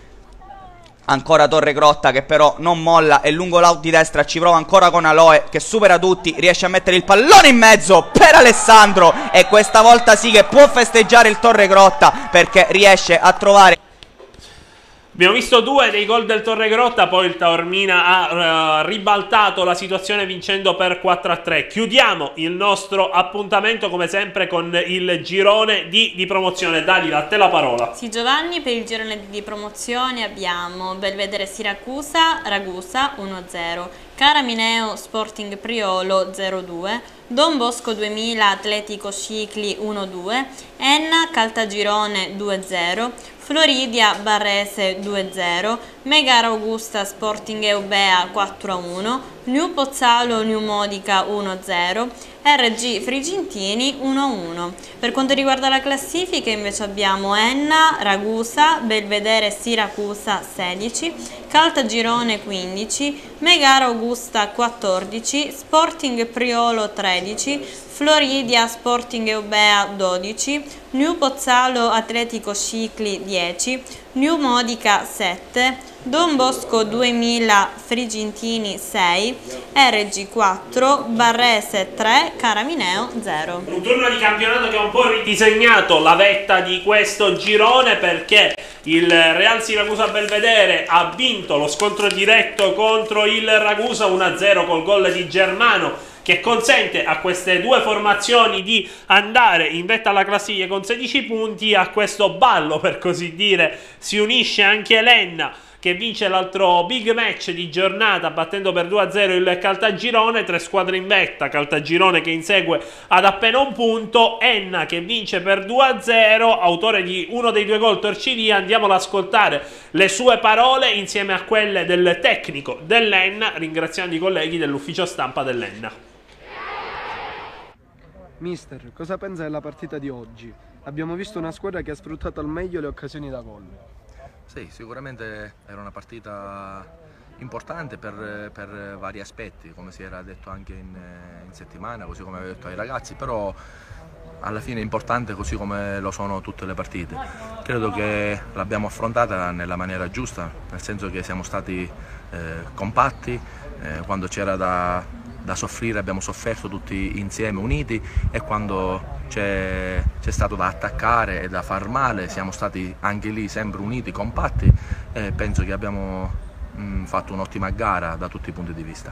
Ancora Torregrotta che però non molla, e lungo l'out di destra ci prova ancora con Aloe, che supera tutti, riesce a mettere il pallone in mezzo per Alessandro, e questa volta sì che può festeggiare il Torregrotta, perché riesce a trovare... Abbiamo visto due dei gol del Torregrotta, poi il Taormina ha uh, ribaltato la situazione vincendo per quattro a tre. Chiudiamo il nostro appuntamento come sempre con il girone di, di promozione. Dalila, a te la parola. Sì, Giovanni, per il girone di promozione abbiamo Belvedere Siracusa, Ragusa uno a zero, Caramineo Sporting Priolo zero a due, Don Bosco duemila Atletico Scicli uno a due, Enna Caltagirone due a zero, Floridia Barrese due a zero, Megara Augusta Sporting Eubea quattro a uno, New Pozzalo New Modica uno a zero, R G Frigintini uno a uno. Per quanto riguarda la classifica invece abbiamo Enna, Ragusa, Belvedere Siracusa sedici, Caltagirone quindici, Megara Augusta quattordici, Sporting Priolo tredici, Floridia Sporting Eubea dodici, New Pozzalo Atletico Scicli dieci, New Modica sette, Don Bosco duemila Frigintini sei, R G quattro, Barrese tre, Caramineo zero. Un turno di campionato che ha un po' ridisegnato la vetta di questo girone, perché il Real Siracusa Belvedere ha vinto lo scontro diretto contro il Ragusa uno a zero col gol di Germano, che consente a queste due formazioni di andare in vetta alla classifica con sedici punti. A questo ballo, per così dire, si unisce anche l'Enna, che vince l'altro big match di giornata battendo per due a zero il Caltagirone. Tre squadre in vetta, Caltagirone che insegue ad appena un punto, Enna che vince per due a zero, autore di uno dei due gol Torcilia. Andiamo ad ascoltare le sue parole insieme a quelle del tecnico dell'Enna, ringraziando i colleghi dell'ufficio stampa dell'Enna. Mister, cosa pensa della partita di oggi? Abbiamo visto una squadra che ha sfruttato al meglio le occasioni da gol. Sì, sicuramente era una partita importante per, per vari aspetti, come si era detto anche in, in settimana, così come avevo detto ai ragazzi, però alla fine è importante così come lo sono tutte le partite. Credo che l'abbiamo affrontata nella maniera giusta, nel senso che siamo stati eh, compatti, eh, quando c'era da, da soffrire abbiamo sofferto tutti insieme, uniti, e quando c'è stato da attaccare e da far male siamo stati anche lì sempre uniti, compatti, e penso che abbiamo mh, fatto un'ottima gara da tutti i punti di vista.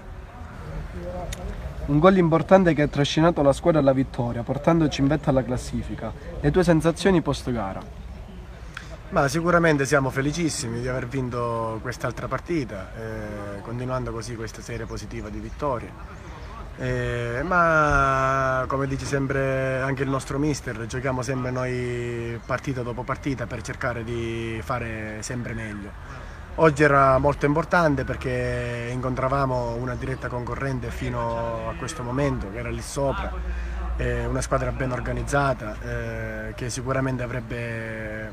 Un gol importante che ha trascinato la squadra alla vittoria, portandoci in vetta alla classifica. Le tue sensazioni post gara? Ma sicuramente siamo felicissimi di aver vinto quest'altra partita, eh, continuando così questa serie positiva di vittorie. Eh, ma come dice sempre anche il nostro mister, giochiamo sempre noi partita dopo partita per cercare di fare sempre meglio. Oggi era molto importante perché incontravamo una diretta concorrente fino a questo momento, che era lì sopra, eh, una squadra ben organizzata, eh, che sicuramente avrebbe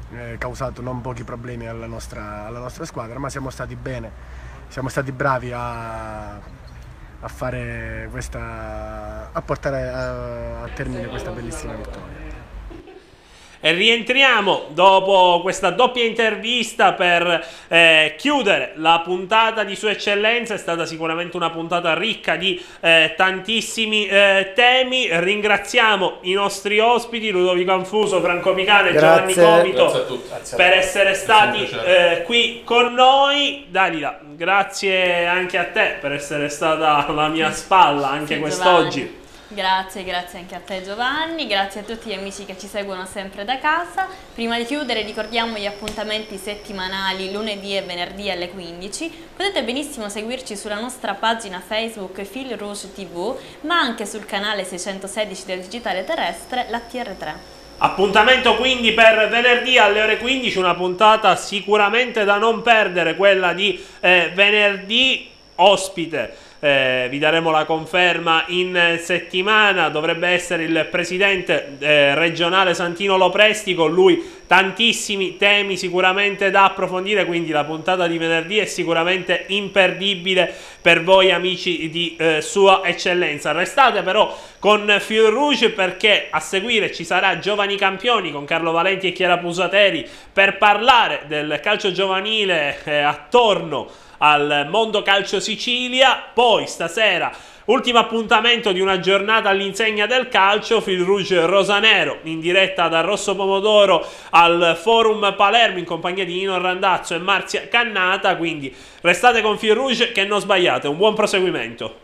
eh, causato non pochi problemi alla nostra, alla nostra squadra, ma siamo stati bene, siamo stati bravi a, a fare questa, a portare a, a termine questa bellissima vittoria. E rientriamo dopo questa doppia intervista per eh, chiudere la puntata di Sua Eccellenza. È stata sicuramente una puntata ricca di eh, tantissimi eh, temi. Ringraziamo i nostri ospiti, Ludovico Anfuso, Franco Micano e Giovanni Covito, per essere stati eh, qui con noi. Dalila, grazie anche a te per essere stata alla mia spalla anche sì, quest'oggi. Grazie, grazie anche a te Giovanni, grazie a tutti gli amici che ci seguono sempre da casa. Prima di chiudere ricordiamo gli appuntamenti settimanali lunedì e venerdì alle quindici. Potete benissimo seguirci sulla nostra pagina Facebook Fil Rouge tivù, ma anche sul canale seicentosedici del Digitale Terrestre, la T R tre. Appuntamento quindi per venerdì alle ore quindici, una puntata sicuramente da non perdere, quella di eh, venerdì. Ospite, eh, vi daremo la conferma in settimana, dovrebbe essere il presidente eh, regionale Santino Lopresti, con lui tantissimi temi sicuramente da approfondire, quindi la puntata di venerdì è sicuramente imperdibile per voi amici di eh, Sua Eccellenza. Restate però con Fil Rouge, perché a seguire ci sarà Giovani Campioni con Carlo Valenti e Chiara Pusateri per parlare del calcio giovanile eh, attorno al Mondo Calcio Sicilia. Poi stasera ultimo appuntamento di una giornata all'insegna del calcio, Fil Rouge Rosanero in diretta da Rosso Pomodoro al Forum Palermo in compagnia di Nino Randazzo e Marzia Cannata. Quindi restate con Fil Rouge che non sbagliate. Un buon proseguimento.